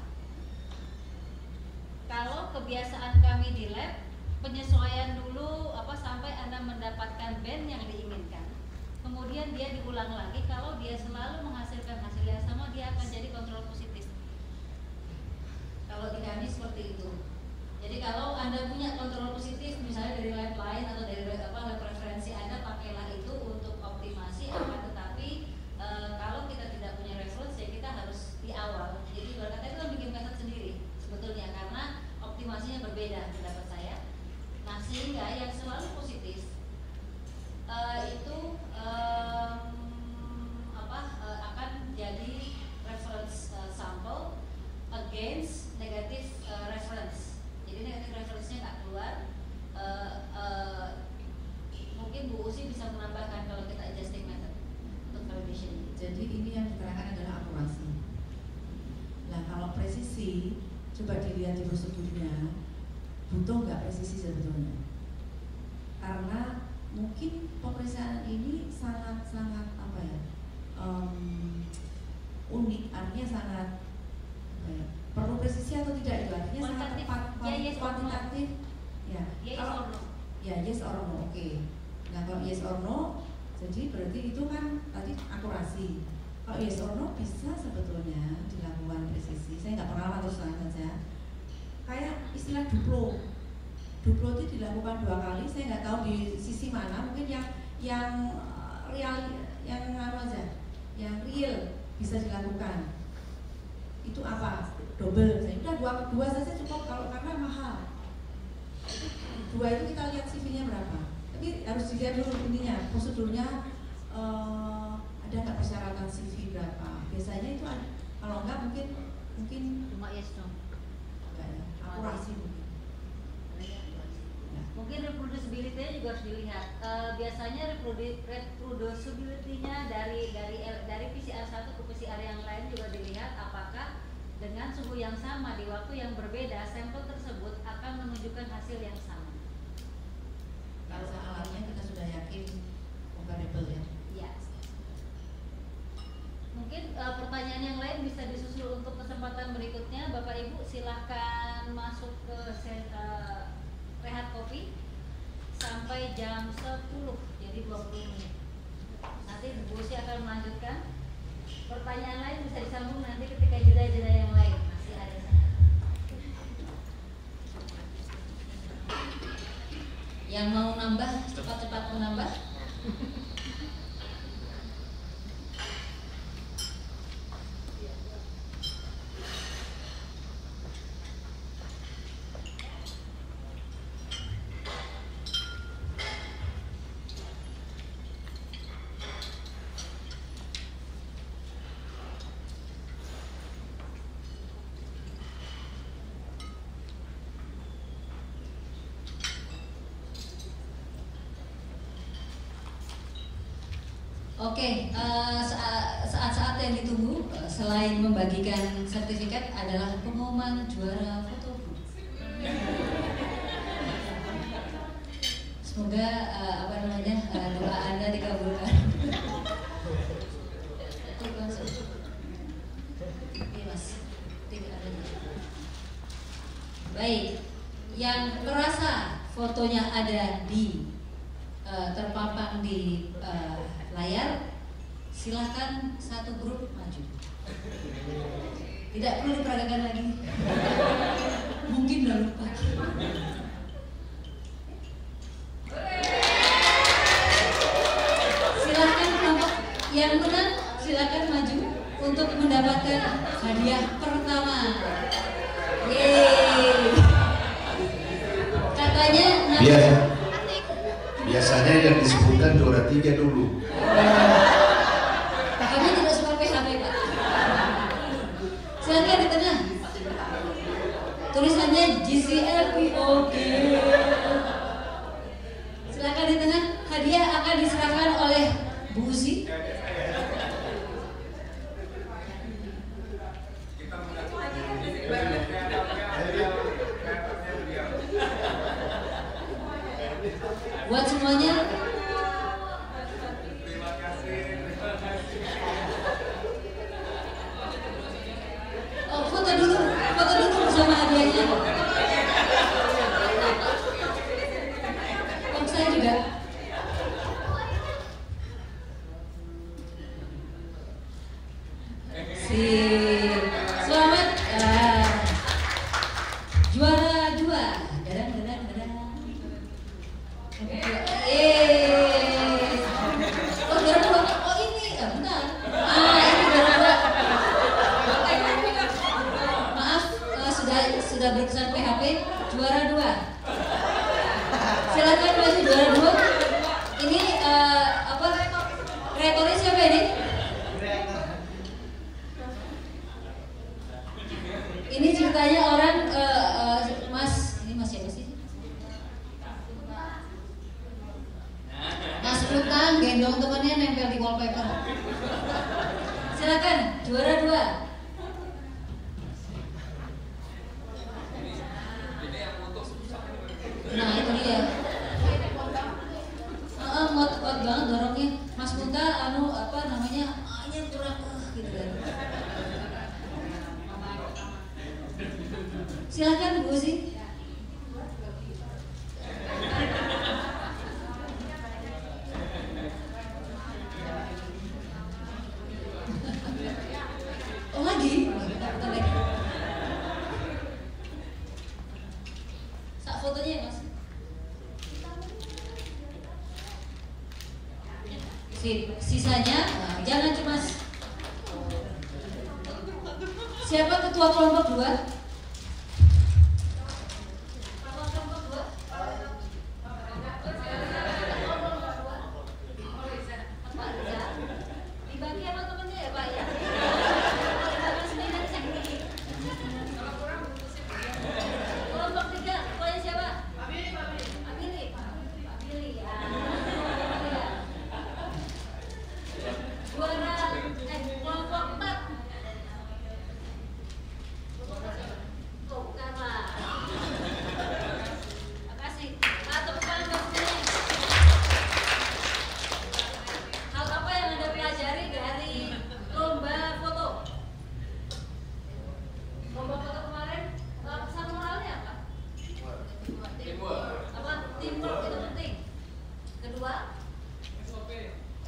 Kalau kebiasaan kami di lab, penyesuaian dulu sampai Anda mendapatkan band yang diinginkan. Kemudian dia diulang lagi, kalau dia selalu menghasilkan hasil yang sama, dia akan jadi kontrol positif. Kalau di kami seperti itu. Jadi kalau Anda punya kontrol positif, misalnya dari lab lain atau dari lab referensi Anda, pakailah itu untuk optimasi. Akan tetapi kalau kita tidak punya referensi, ya kita harus di awal. Jadi berkata itu kan bikin method sendiri sebetulnya, karena optimasinya berbeda pendapat saya. Nah, sehingga yang selalu positif itu akan jadi reference sample against negative reference. Jadi negative reference-nya nggak keluar. Mungkin Bu Usi bisa menambahkan kalau kita adjusting method untuk validation. Jadi ini yang diterangkan adalah akurasi. Nah, kalau presisi coba dilihat di prosedurnya, butuh nggak presisi sebetulnya? Karena mungkin pemeriksaan ini sangat unik, artinya sangat perlu presisi atau tidak itu artinya sangat tepat, kuantitatif. Ya, kalau yes or no, oke. Nah, kalau yes or no, jadi berarti itu kan tadi akurasi. Kalau yes or no bisa sebetulnya dilakukan presisi. Saya nggak pernah terus saja. Kayak istilah duplo itu dilakukan 2 kali. Saya nggak tahu di sisi mana. Mungkin yang real, yang aja, yang real bisa dilakukan. Itu apa? Double. Saya udah dua saja cukup kalau karena mahal. 2 itu kita lihat CV-nya berapa. Tapi harus dilihat dulu ininya, prosedurnya. Ada nggak persyaratan CV berapa? Biasanya itu ada. Kalau enggak mungkin cuma yes no. Enggak ya, akurasi mungkin. Mungkin reproducibility-nya juga harus dilihat. Biasanya reproducibility-nya dari PCR 1 ke PCR yang lain juga dilihat apakah dengan suhu yang sama di waktu yang berbeda sampel tersebut akan menunjukkan hasil yang sama. Kalau alatnya kita sudah yakin comparable ya. Iya. kesempatan berikutnya Bapak Ibu silahkan masuk ke rehat kopi sampai jam 10, jadi 20 menit. Nanti Bu Usi akan melanjutkan. Pertanyaan lain bisa disambung nanti ketika jeda-jeda yang lain. Masih ada. Yang mau nambah, cepat-cepat menambah. Oke, saat-saat yang ditunggu selain membagikan sertifikat adalah pengumuman juara foto booth. Semoga doa Anda dikabulkan. Baik, yang merasa fotonya ada di terpampang di layar, silahkan satu grup maju. Tidak perlu diperagakan lagi. Mungkin udah lupa. Silahkan kelompok yang menang, silahkan maju untuk mendapatkan hadiah pertama. Yeay. Katanya biasanya yang disebutkan juara 3 dulu. Kami tidak suka PHP, Pak. Silakan di tengah. Tulisannya GCLPOK. Silakan di tengah. Hadiah akan diserahkan oleh Bu Usi. Buat semuanya. Oh, foto dulu bersama hadiahnya. Oh, saya juga. Selamat juara 2. Dadang. Oh, juara 2. Oh, ini bentar. Ini juara 2. Maaf, sudah berkesan PHP. Juara 2. Silakan masih juara 2. Ini kreatornya siapa ini? Ini ceritanya orang ini Mas siapa sih? Mas Utang gendong temannya nempel di wallpaper. Silakan juara 2. Nah itu dia. Mot banget dorongnya. Mas Kunta A-nya kurang gitu kan. Silakan Bu Usi. Oh lagi? Sak fotonya ya Mas. Sisanya jangan cuma. Siapa ketua kelompok 2? Kelompok 4.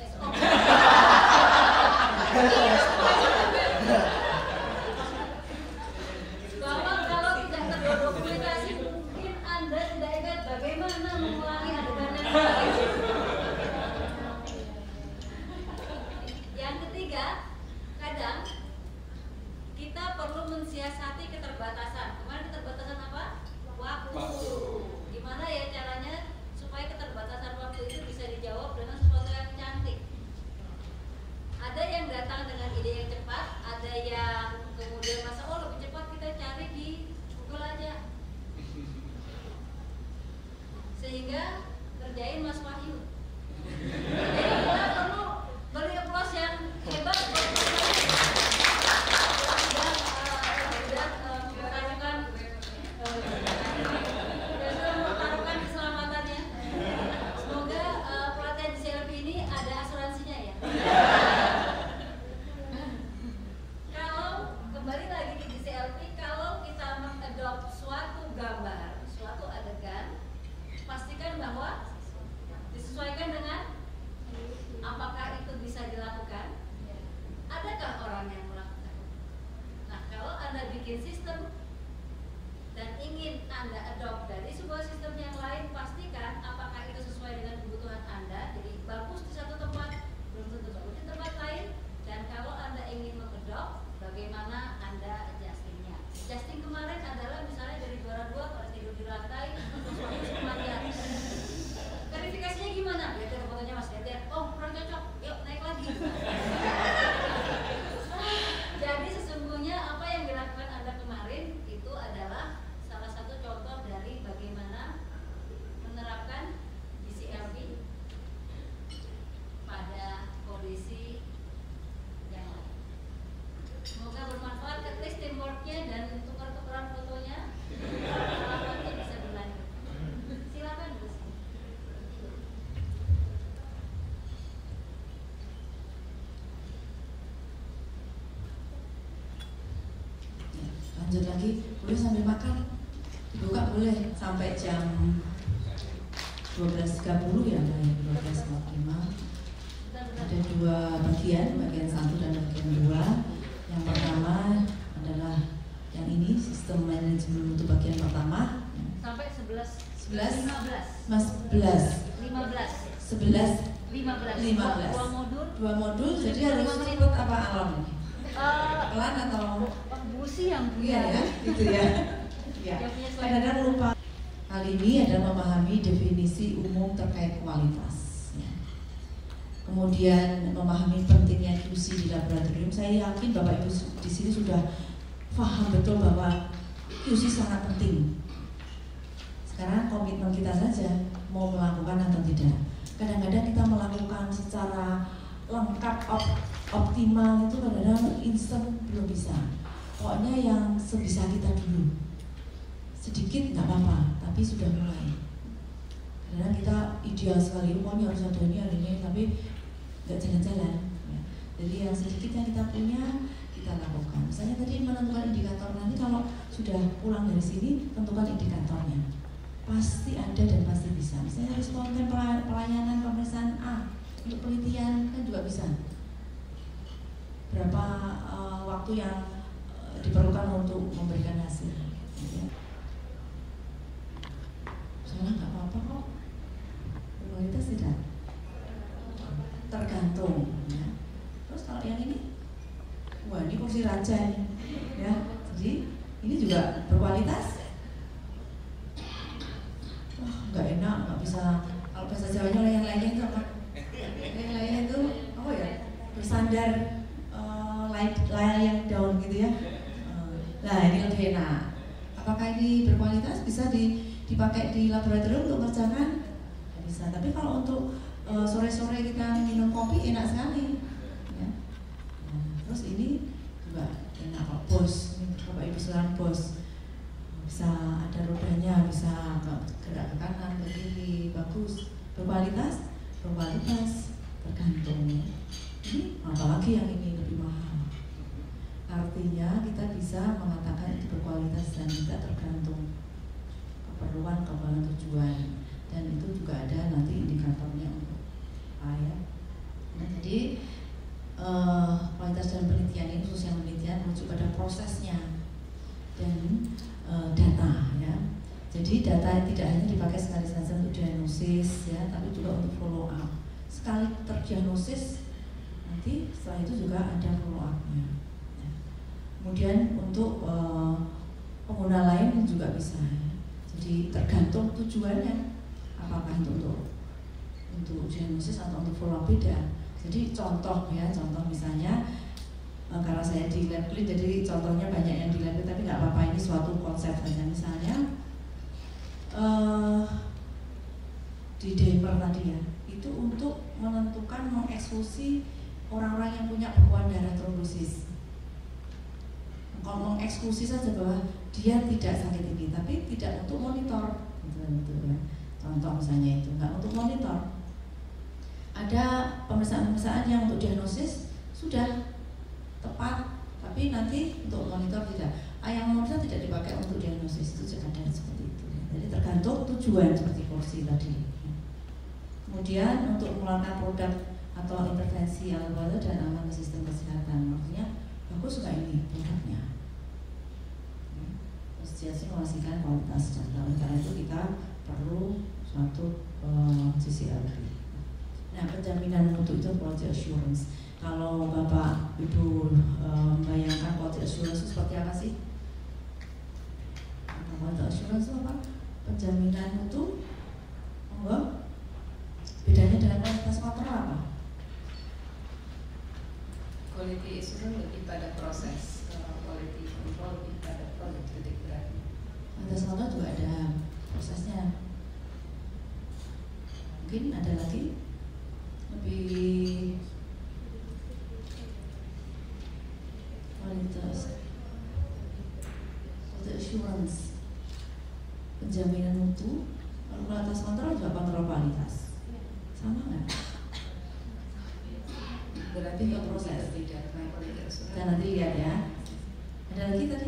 SOP. Kalau tidak terdokumentasi, mungkin Anda tidak ingat bagaimana mengulangi adegan yang lain. Yang ketiga, kadang kita perlu mensiasati keterbatasan. Kemarin keterbatasan apa? Waktu. Gimana ya caranya supaya keterbatasan waktu itu bisa dijawab dengan sesuatu yang cantik? Ada yang datang dengan ide yang cepat, ada yang kemudian masa oh lebih cepat kita cari di Google aja. Sehingga kerjain Mas Wahyu. Jadi kita perlu beri applause yang hebat buat Mas Wahyu. Mempertaruhkan keselamatannya. Semoga pelatihan di CLP ini ada asuransinya ya. Kalau kembali lagi di CLP, kalau kita mengadopt suatu gambar, suatu adegan, pastikan bahwa disesuaikan dengan apakah itu bisa dilakukan, adakah orang yang melakukan. Nah, kalau Anda bikin sistem dan ingin Anda adopt dari sebuah sistem yang lain, pastikan apakah itu sesuai dengan kebutuhan Anda. Jadi bagus di satu tempat, belum tentu bagus di tempat lain. Dan kalau Anda ingin mengadopt, bagaimana Anda adjustingnya? Adjusting kemarin adalah misalnya dari juara 2 kalau tidur di lantai, terus bagus kematian. Verifikasinya gimana? Lihat ada fotonya Mas, lihat. Oh, kurang cocok, yuk naik lagi. Jadi sesungguhnya apa yang dilakukan Anda kemarin itu adalah salah satu contoh dari bagaimana menerapkan GCLP pada kondisi yang lain. Semoga bermanfaat, at least teamworknya dan tukar-tukaran fotonya, pengalamannya bisa berlanjut. Silakan Bu. Lanjut lagi, boleh sambil makan, buka boleh sampai jam 12.30 ya, 12.45. Ada 2 bagian, bagian 1 dan bagian 2. Yang pertama adalah yang ini, sistem manajemen untuk bagian pertama. Sampai 11. 11? 15. Mas 11. 15. 11. 15. 2 modul, jadi harus ikut apa alam ini? Pelan atau busi yang iya ya, gitu ya. Ya. Kadang-kadang lupa. Hal ini adalah memahami definisi umum terkait kualitas. Ya. Kemudian memahami pentingnya QC di laboratorium. Saya yakin Bapak Ibu di sini sudah paham betul bahwa QC sangat penting. Sekarang komitmen kita saja mau melakukan atau tidak. Kadang-kadang kita melakukan secara lengkap, optimal itu kadang-kadang instan belum bisa. Pokoknya yang sebisa kita dulu. Sedikit nggak apa-apa, tapi sudah mulai. Karena kita ideal sekali, pokoknya harus ada ini, tapi nggak jalan-jalan. Ya. Jadi yang sedikit yang kita punya, kita lakukan. Misalnya tadi menentukan indikator, nanti kalau sudah pulang dari sini, tentukan indikatornya. Pasti ada dan pasti bisa. Misalnya responden pelayanan pemeriksaan A, untuk penelitian kan juga bisa. Berapa waktu yang diperlukan untuk memberikan hasil. Ya. Soalnya nggak apa-apa kok. Kualitas tidak tergantung. Ya. Terus kalau yang ini, wah ini kursi raja ini, ya. Jadi ini juga berkualitas. Wah nggak enak, nggak bisa. Kalau bahasa Jawanya layang-layang itu apa? Layang-layang itu apa ya? Bersandar layang daun gitu ya. Nah ini lebih enak. Apakah ini berkualitas? Bisa dipakai di laboratorium untuk mengerjakan? Bisa. Tapi kalau untuk sore-sore kita minum kopi enak sekali. Ya. Nah, terus ini juga enak kok, bos. Ini Bapak Ibu sekalian bos. Bisa ada rodanya, bisa gerak ke kanan, ke kiri, bagus. Berkualitas? Berkualitas. Tergantung. Ini apalagi yang ini lebih mahal. Artinya kita bisa mengatakan itu berkualitas dan kita tergantung keperluan, tujuan, dan itu juga ada nanti indikatornya untuk ya. prosesnya dan data ya. Jadi data tidak hanya dipakai sekali saja untuk diagnosis ya, tapi juga untuk follow up. Sekali terdiagnosis, nanti setelah itu juga ada follow up-nya. Ya. Kemudian untuk pengguna lain juga bisa. Ya. Jadi tergantung tujuannya, apakah itu untuk diagnosis atau untuk follow up beda. Jadi contoh ya, contoh misalnya karena saya di lab clean, jadi contohnya banyak yang di lab clean, tapi nggak apa-apa, ini suatu konsep saja. Misalnya di Denver tadi ya, itu untuk menentukan mengeksklusi orang-orang yang punya bekuan darah trombosis. Kalau mengeksklusi saja bahwa dia tidak sakit ini, tapi tidak untuk monitor, gitu ya. Contoh misalnya itu nggak untuk monitor. Ada pemeriksaan-pemeriksaan yang untuk diagnosis sudah tepat, tapi nanti untuk monitor tidak. Yang monitor tidak dipakai untuk diagnosis, itu juga ada seperti itu. Jadi tergantung tujuan seperti kursi tadi. Kemudian untuk mengeluarkan produk atau intervensi yang baru dan aman ke sistem kesehatan, maksudnya bagus nggak ini produknya. Terus dia memastikan kualitas data. Karena itu kita perlu suatu CCLP. Nah, penjaminan mutu itu quality assurance. Kalau Bapak Ibu membayangkan quality assurance itu seperti apa sih? Quality assurance itu apa? Penjaminan mutu. Enggak? Bedanya dengan kualitas kontrol apa? Quality assurance lebih pada proses, kalau quality control lebih pada produk titik berat. Kualitas kontrol juga ada prosesnya. Mungkin ada lagi lebih kualitas quality assurance, penjaminan mutu. Kalau kualitas kontrol juga kontrol kualitas, sama nggak? Berarti Itu proses. tidak Dan nanti lihat ya. Ada lagi tadi?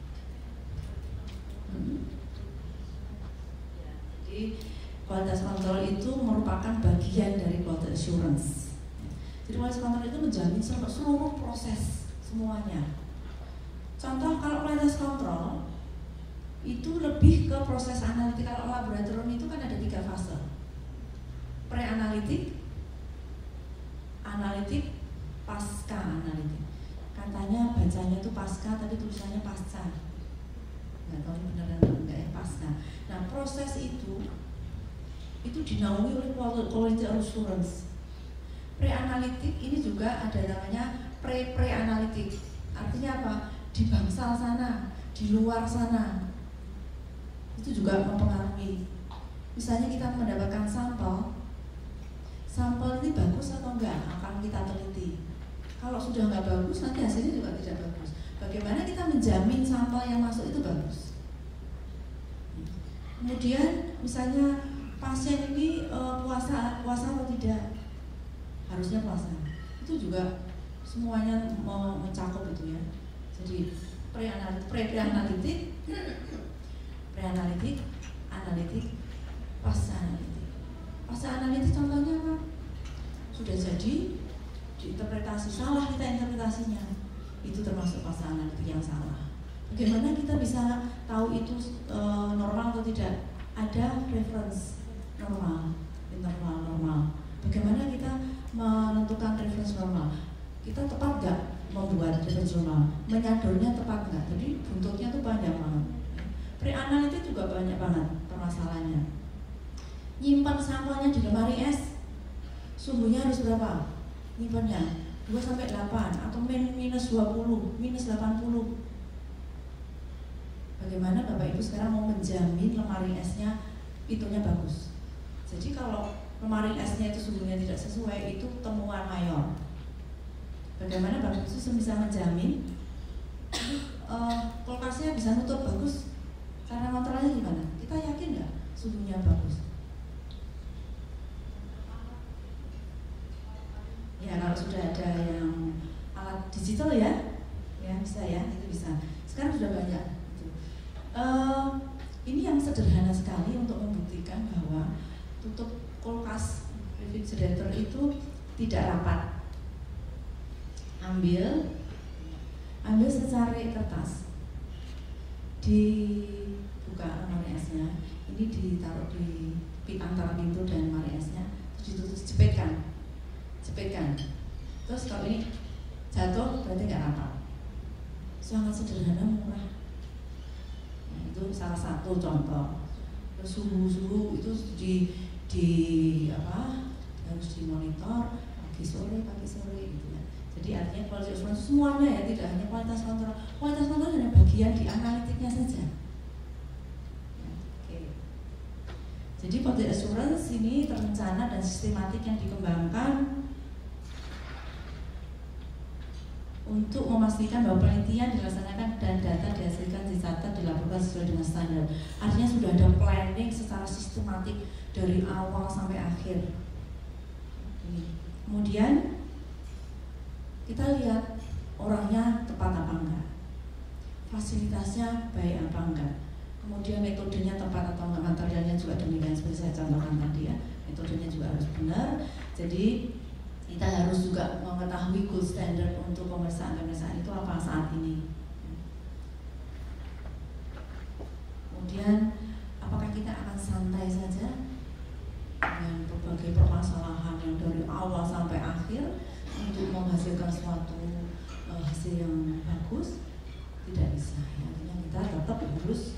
Jadi kualitas kontrol itu merupakan bagian dari quality assurance. Jadi kualitas kontrol itu menjamin seluruh proses semuanya. Contoh kalau kualitas kontrol itu lebih ke proses analitik. Kalau laboratorium itu kan ada 3 fase. Pre-analitik, analitik, pasca analitik. Katanya bacanya itu pasca, tapi tulisannya pasca. Nggak tahu ini benar atau enggak ya, pasca. Nah, proses itu dinaungi oleh quality assurance. Pre-analitik ini juga ada namanya pre-analitik. Artinya apa? Di bangsal sana, di luar sana. Itu juga mempengaruhi. Misalnya kita mendapatkan sampel ini bagus atau enggak akan kita teliti. Kalau sudah nggak bagus, nanti hasilnya juga tidak bagus. Bagaimana kita menjamin sampel yang masuk itu bagus? Kemudian misalnya pasien ini puasa atau tidak? Harusnya puasa. Itu juga semuanya mencakup itu ya. Jadi pre-analitik, analitik, pasca analitik. Pasca analitik contohnya apa? Sudah jadi diinterpretasi, salah kita interpretasinya, itu termasuk pasca analitik yang salah. Bagaimana kita bisa tahu itu normal atau tidak? Ada reference normal, interval normal. Bagaimana kita menentukan reference normal? Kita tepat nggak membuat reference normal? Menyadornya tepat nggak? Jadi buntutnya tuh panjang banget. Pre-analitik juga banyak banget permasalahannya. Nyimpan sampelnya di lemari es, suhunya harus berapa? Nyimpannya 2-8 atau minus 20, minus 80. Bagaimana Bapak Ibu sekarang mau menjamin lemari esnya itunya bagus? Jadi kalau lemari esnya itu suhunya tidak sesuai, itu temuan mayor. Bagaimana Bapak Ibu bisa menjamin kulkasnya bisa nutup bagus? Cara kontrolnya gimana? Kita yakin nggak suhunya bagus? Ya kalau sudah ada yang alat digital ya bisa ya, itu bisa. Sekarang sudah banyak. Ini yang sederhana sekali untuk membuktikan bahwa tutup kulkas refrigerator itu tidak rapat. Ambil ambil secari kertas, dibuka lemari esnya, ini ditaruh di antara pintu dan lemari esnya, terus ditutup, cepetkan. Terus kalau ini jatuh berarti nggak rapat. Sangat sederhana, murah. Nah, itu salah satu contoh. Terus suhu itu harus dimonitor pagi sore gitu ya. Jadi artinya quality assurance semuanya ya, tidak hanya kualitas kontrol. Kualitas kontrol hanya bagian di analitiknya saja. Oke. Jadi quality assurance ini terencana dan sistematik yang dikembangkan untuk memastikan bahwa penelitian dilaksanakan dan data dihasilkan, dicatat, dilaporkan sesuai dengan standar. Artinya sudah ada planning secara sistematik dari awal sampai akhir. Kemudian kita lihat orangnya tepat apa enggak, fasilitasnya baik apa enggak, kemudian metodenya tepat atau enggak, materialnya juga demikian seperti saya contohkan tadi ya, metodenya juga harus benar. Jadi kita harus juga mengetahui gold standard untuk pemeriksaan itu apa saat ini. Kemudian apakah kita akan santai saja dengan berbagai permasalahan yang dari awal sampai akhir untuk menghasilkan suatu hasil yang bagus? Tidak bisa ya. Artinya kita tetap harus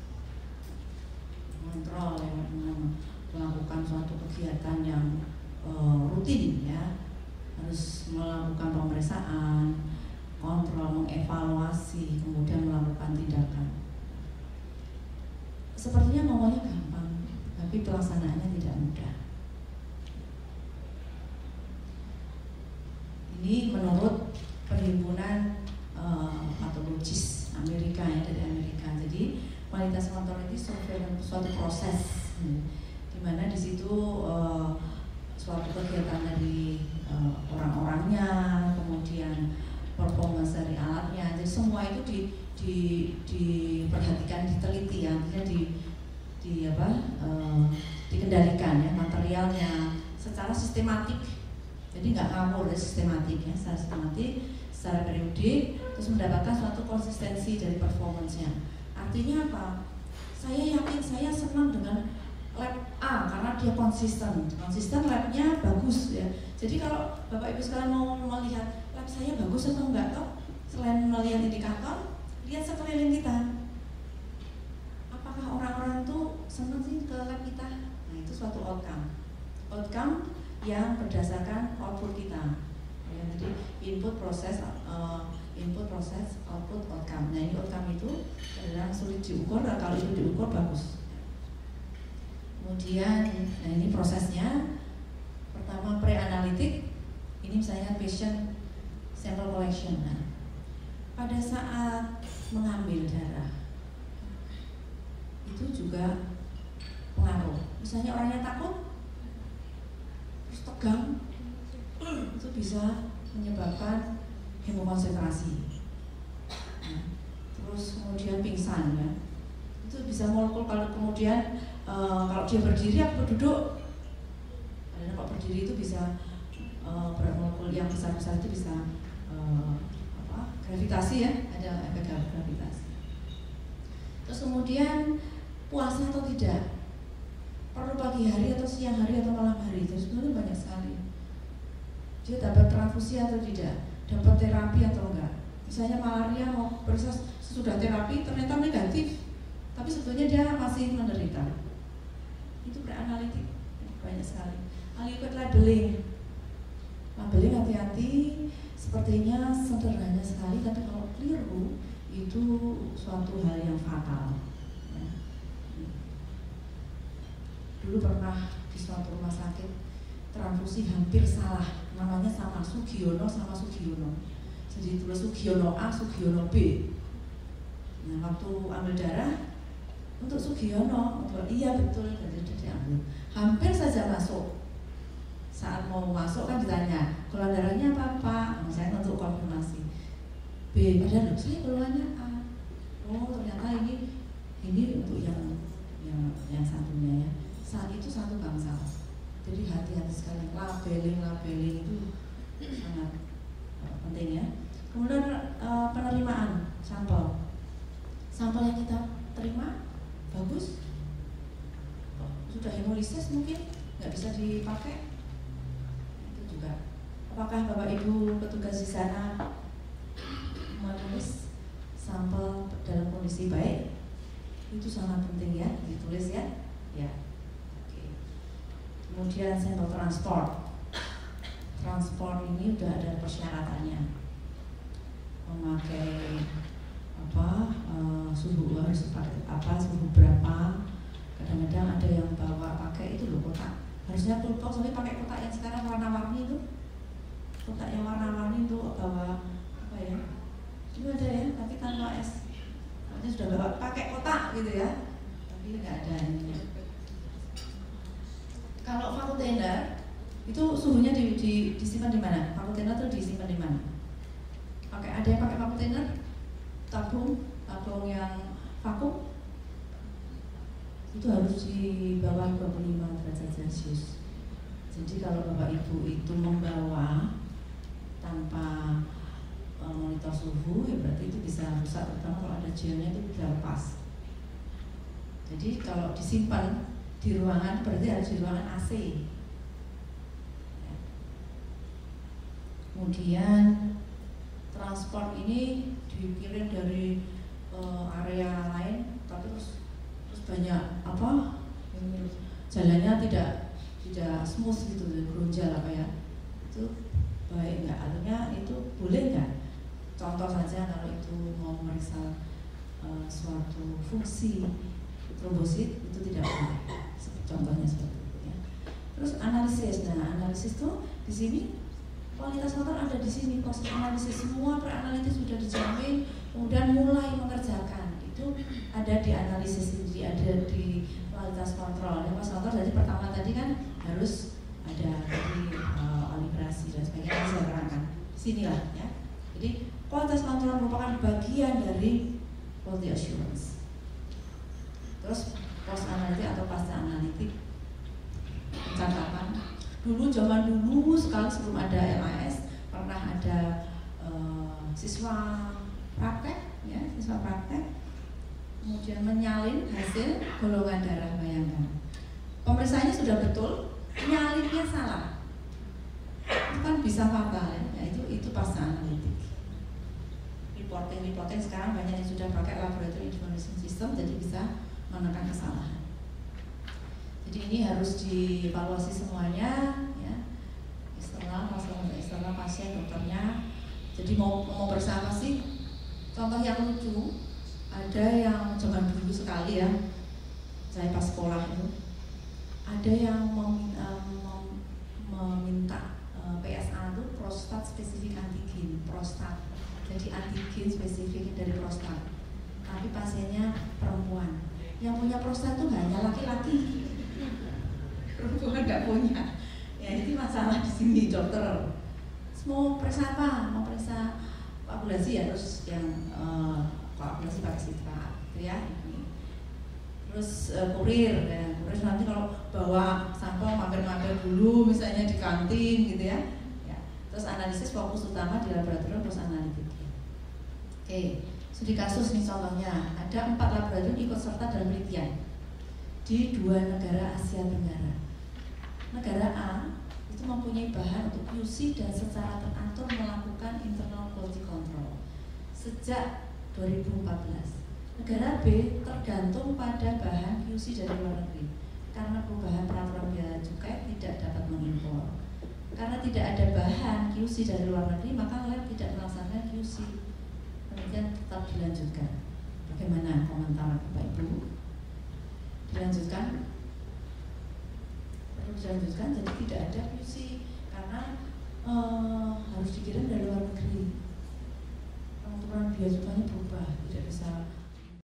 mengontrol ya, melakukan suatu kegiatan yang rutin ya, harus melakukan pemeriksaan, kontrol, mengevaluasi, kemudian melakukan tindakan. Sepertinya ngomongnya gampang, tapi pelaksanaannya tidak mudah. Ini menurut perhimpunan patologis Amerika ya, dari Amerika. Jadi kualitas kontrol itu suatu proses, di mana di situ suatu kegiatan dari orang-orangnya, kemudian performance dari alatnya, jadi semua itu diperhatikan, diteliti, artinya dikendalikan ya, materialnya secara sistematik. Jadi nggak ngawur ya, sistematik ya, secara sistematik, secara periodik, terus mendapatkan suatu konsistensi dari performance-nya. Artinya apa? Saya yakin, saya senang dengan lab A karena dia konsisten labnya bagus ya. Jadi kalau Bapak Ibu sekalian mau melihat lab saya bagus atau enggak toh, selain melihat indikator, lihat sekeliling kita. Apakah orang-orang tuh senang sih ke lab kita? Nah itu suatu outcome yang berdasarkan output kita. Ya, jadi input proses, output outcome. Nah ini outcome itu adalah sulit diukur, dan kalau itu diukur bagus. Kemudian, nah ini prosesnya. Pertama pre-analitik, ini misalnya patient sample collection. Nah, pada saat mengambil darah, itu juga pengaruh. Misalnya orangnya takut, terus tegang, itu bisa menyebabkan hemokonsentrasi. Nah, terus kemudian pingsan ya, itu bisa molekul. Kalau kemudian kalau dia berdiri atau duduk, karena kalau berdiri itu bisa molekul yang besar-besar itu bisa gravitasi ya, ada efek gravitasi. Terus kemudian puasa atau tidak, perlu pagi hari atau siang hari atau malam hari, itu sebenarnya banyak sekali. Dia dapat transfusi atau tidak, dapat terapi atau enggak. Misalnya malaria mau proses sesudah terapi ternyata negatif, tapi sebetulnya dia masih menderita. Itu pre-analitik, banyak sekali. Liquid labeling hati-hati, sepertinya sederhana sekali, tapi kalau keliru itu suatu hal yang fatal ya. Dulu pernah di suatu rumah sakit transfusi hampir salah, namanya sama Sugiono sama Sugiono, jadi tulis Sugiono A, Sugiono B. Nah waktu ambil darah untuk Sugiono, iya betul, jadi diambil. Hampir saja masuk. Saat mau masuk kan ditanya, golongan darahnya apa? Saya untuk konfirmasi. B, padahal saya golongannya A. Oh ternyata ini untuk yang satunya ya. Saat itu satu bangsal. Jadi hati-hati sekali, labeling itu sangat penting ya. Kemudian penerimaan sampel. Sampel yang kita terima bagus, sudah hemolisis mungkin nggak bisa dipakai, itu juga. Apakah Bapak Ibu petugas di sana menulis sampel dalam kondisi baik? Itu sangat penting ya, ditulis ya. Ya. Oke. Kemudian sampel transport. Transport ini udah ada persyaratannya. Memakai suhu harus pakai suhu berapa. Kadang-kadang ada yang bawa pakai itu loh kotak. Harusnya toolbox tapi pakai kotak yang sekarang warna-warni itu. Kotak yang warna-warni itu bawa apa ya? Itu ada ya, tapi tanpa es. Artinya sudah bawa pakai kotak gitu ya. Tapi nggak ada ini. Kalau vacuum tender itu suhunya disimpan di mana? Vacuum tender itu disimpan di mana? Ada yang pakai vacuum tender? Tabung yang vakum itu harus di bawah 25 derajat Celcius. Jadi kalau Bapak Ibu itu membawa tanpa monitor suhu, ya berarti itu bisa rusak, terutama kalau ada gelnya itu bisa lepas. Jadi kalau disimpan di ruangan berarti harus di ruangan AC. Kemudian transport ini dikirim dari area lain, tapi terus banyak jalannya tidak smooth gitu, geronjal itu baik nggak? Artinya itu boleh nggak? Contoh saja kalau itu mau memeriksa suatu fungsi trombosit itu tidak boleh. Contohnya seperti itu ya. Terus analisis, analisis tuh di sini kualitas motor ada di sini, proses analisis semua preanalitis sudah dijamin, kemudian mulai mengerjakan itu ada di analisis sendiri, ada di kualitas kontrol. Yang kualitas kontrol jadi pertama tadi kan harus ada dari kalibrasi dan sebagainya saya terangkan. Sinilah ya. Jadi kualitas kontrol merupakan bagian dari quality assurance. Terus post analitik atau pasca analitik pencatatan. Dulu zaman dulu sekali sebelum ada LAS pernah ada siswa praktek ya, siswa praktek kemudian menyalin hasil golongan darah, bayangkan. Pemeriksaannya sudah betul, nyalinnya salah. Itu kan bisa fatal ya, itu pasca analitik. Reporting sekarang banyak yang sudah pakai laboratory information system, jadi bisa menekan kesalahan. Jadi ini harus dievaluasi semuanya ya. Eksternal pasien, dokternya. Jadi mau bersama sih. Contoh yang lucu, ada yang zaman dulu sekali ya, saya pas sekolah itu, ada yang meminta PSA itu prostat spesifik antigen, prostat. Jadi antigen spesifik dari prostat. Tapi pasiennya perempuan. Yang punya prostat itu hanya laki-laki. Perempuan nggak punya. Ya jadi masalah di sini dokter. Mau periksa apa? Mau periksa koagulasi ya, terus yang koagulasi pakai citra, gitu ya. Terus kurir nanti kalau bawa sampel mampir-mampir dulu misalnya di kantin gitu ya. Terus analisis fokus utama di laboratorium terus analitik. Oke, studi kasus nih contohnya, ada 4 laboratorium ikut serta dalam penelitian di 2 negara Asia Tenggara. Negara A itu mempunyai bahan untuk QC dan secara teratur melakukan internal quality control sejak 2014. Negara B tergantung pada bahan QC dari luar negeri karena perubahan peraturan bea cukai tidak dapat mengimpor. Karena tidak ada bahan QC dari luar negeri, maka lab tidak melaksanakan QC. Kemudian tetap dilanjutkan. Bagaimana komentar Bapak Ibu? Dilanjutkan? Perlu dilanjutkan, jadi tidak ada QC karena harus dikirim dari luar negeri. Peraturan bea cukainya berubah, tidak bisa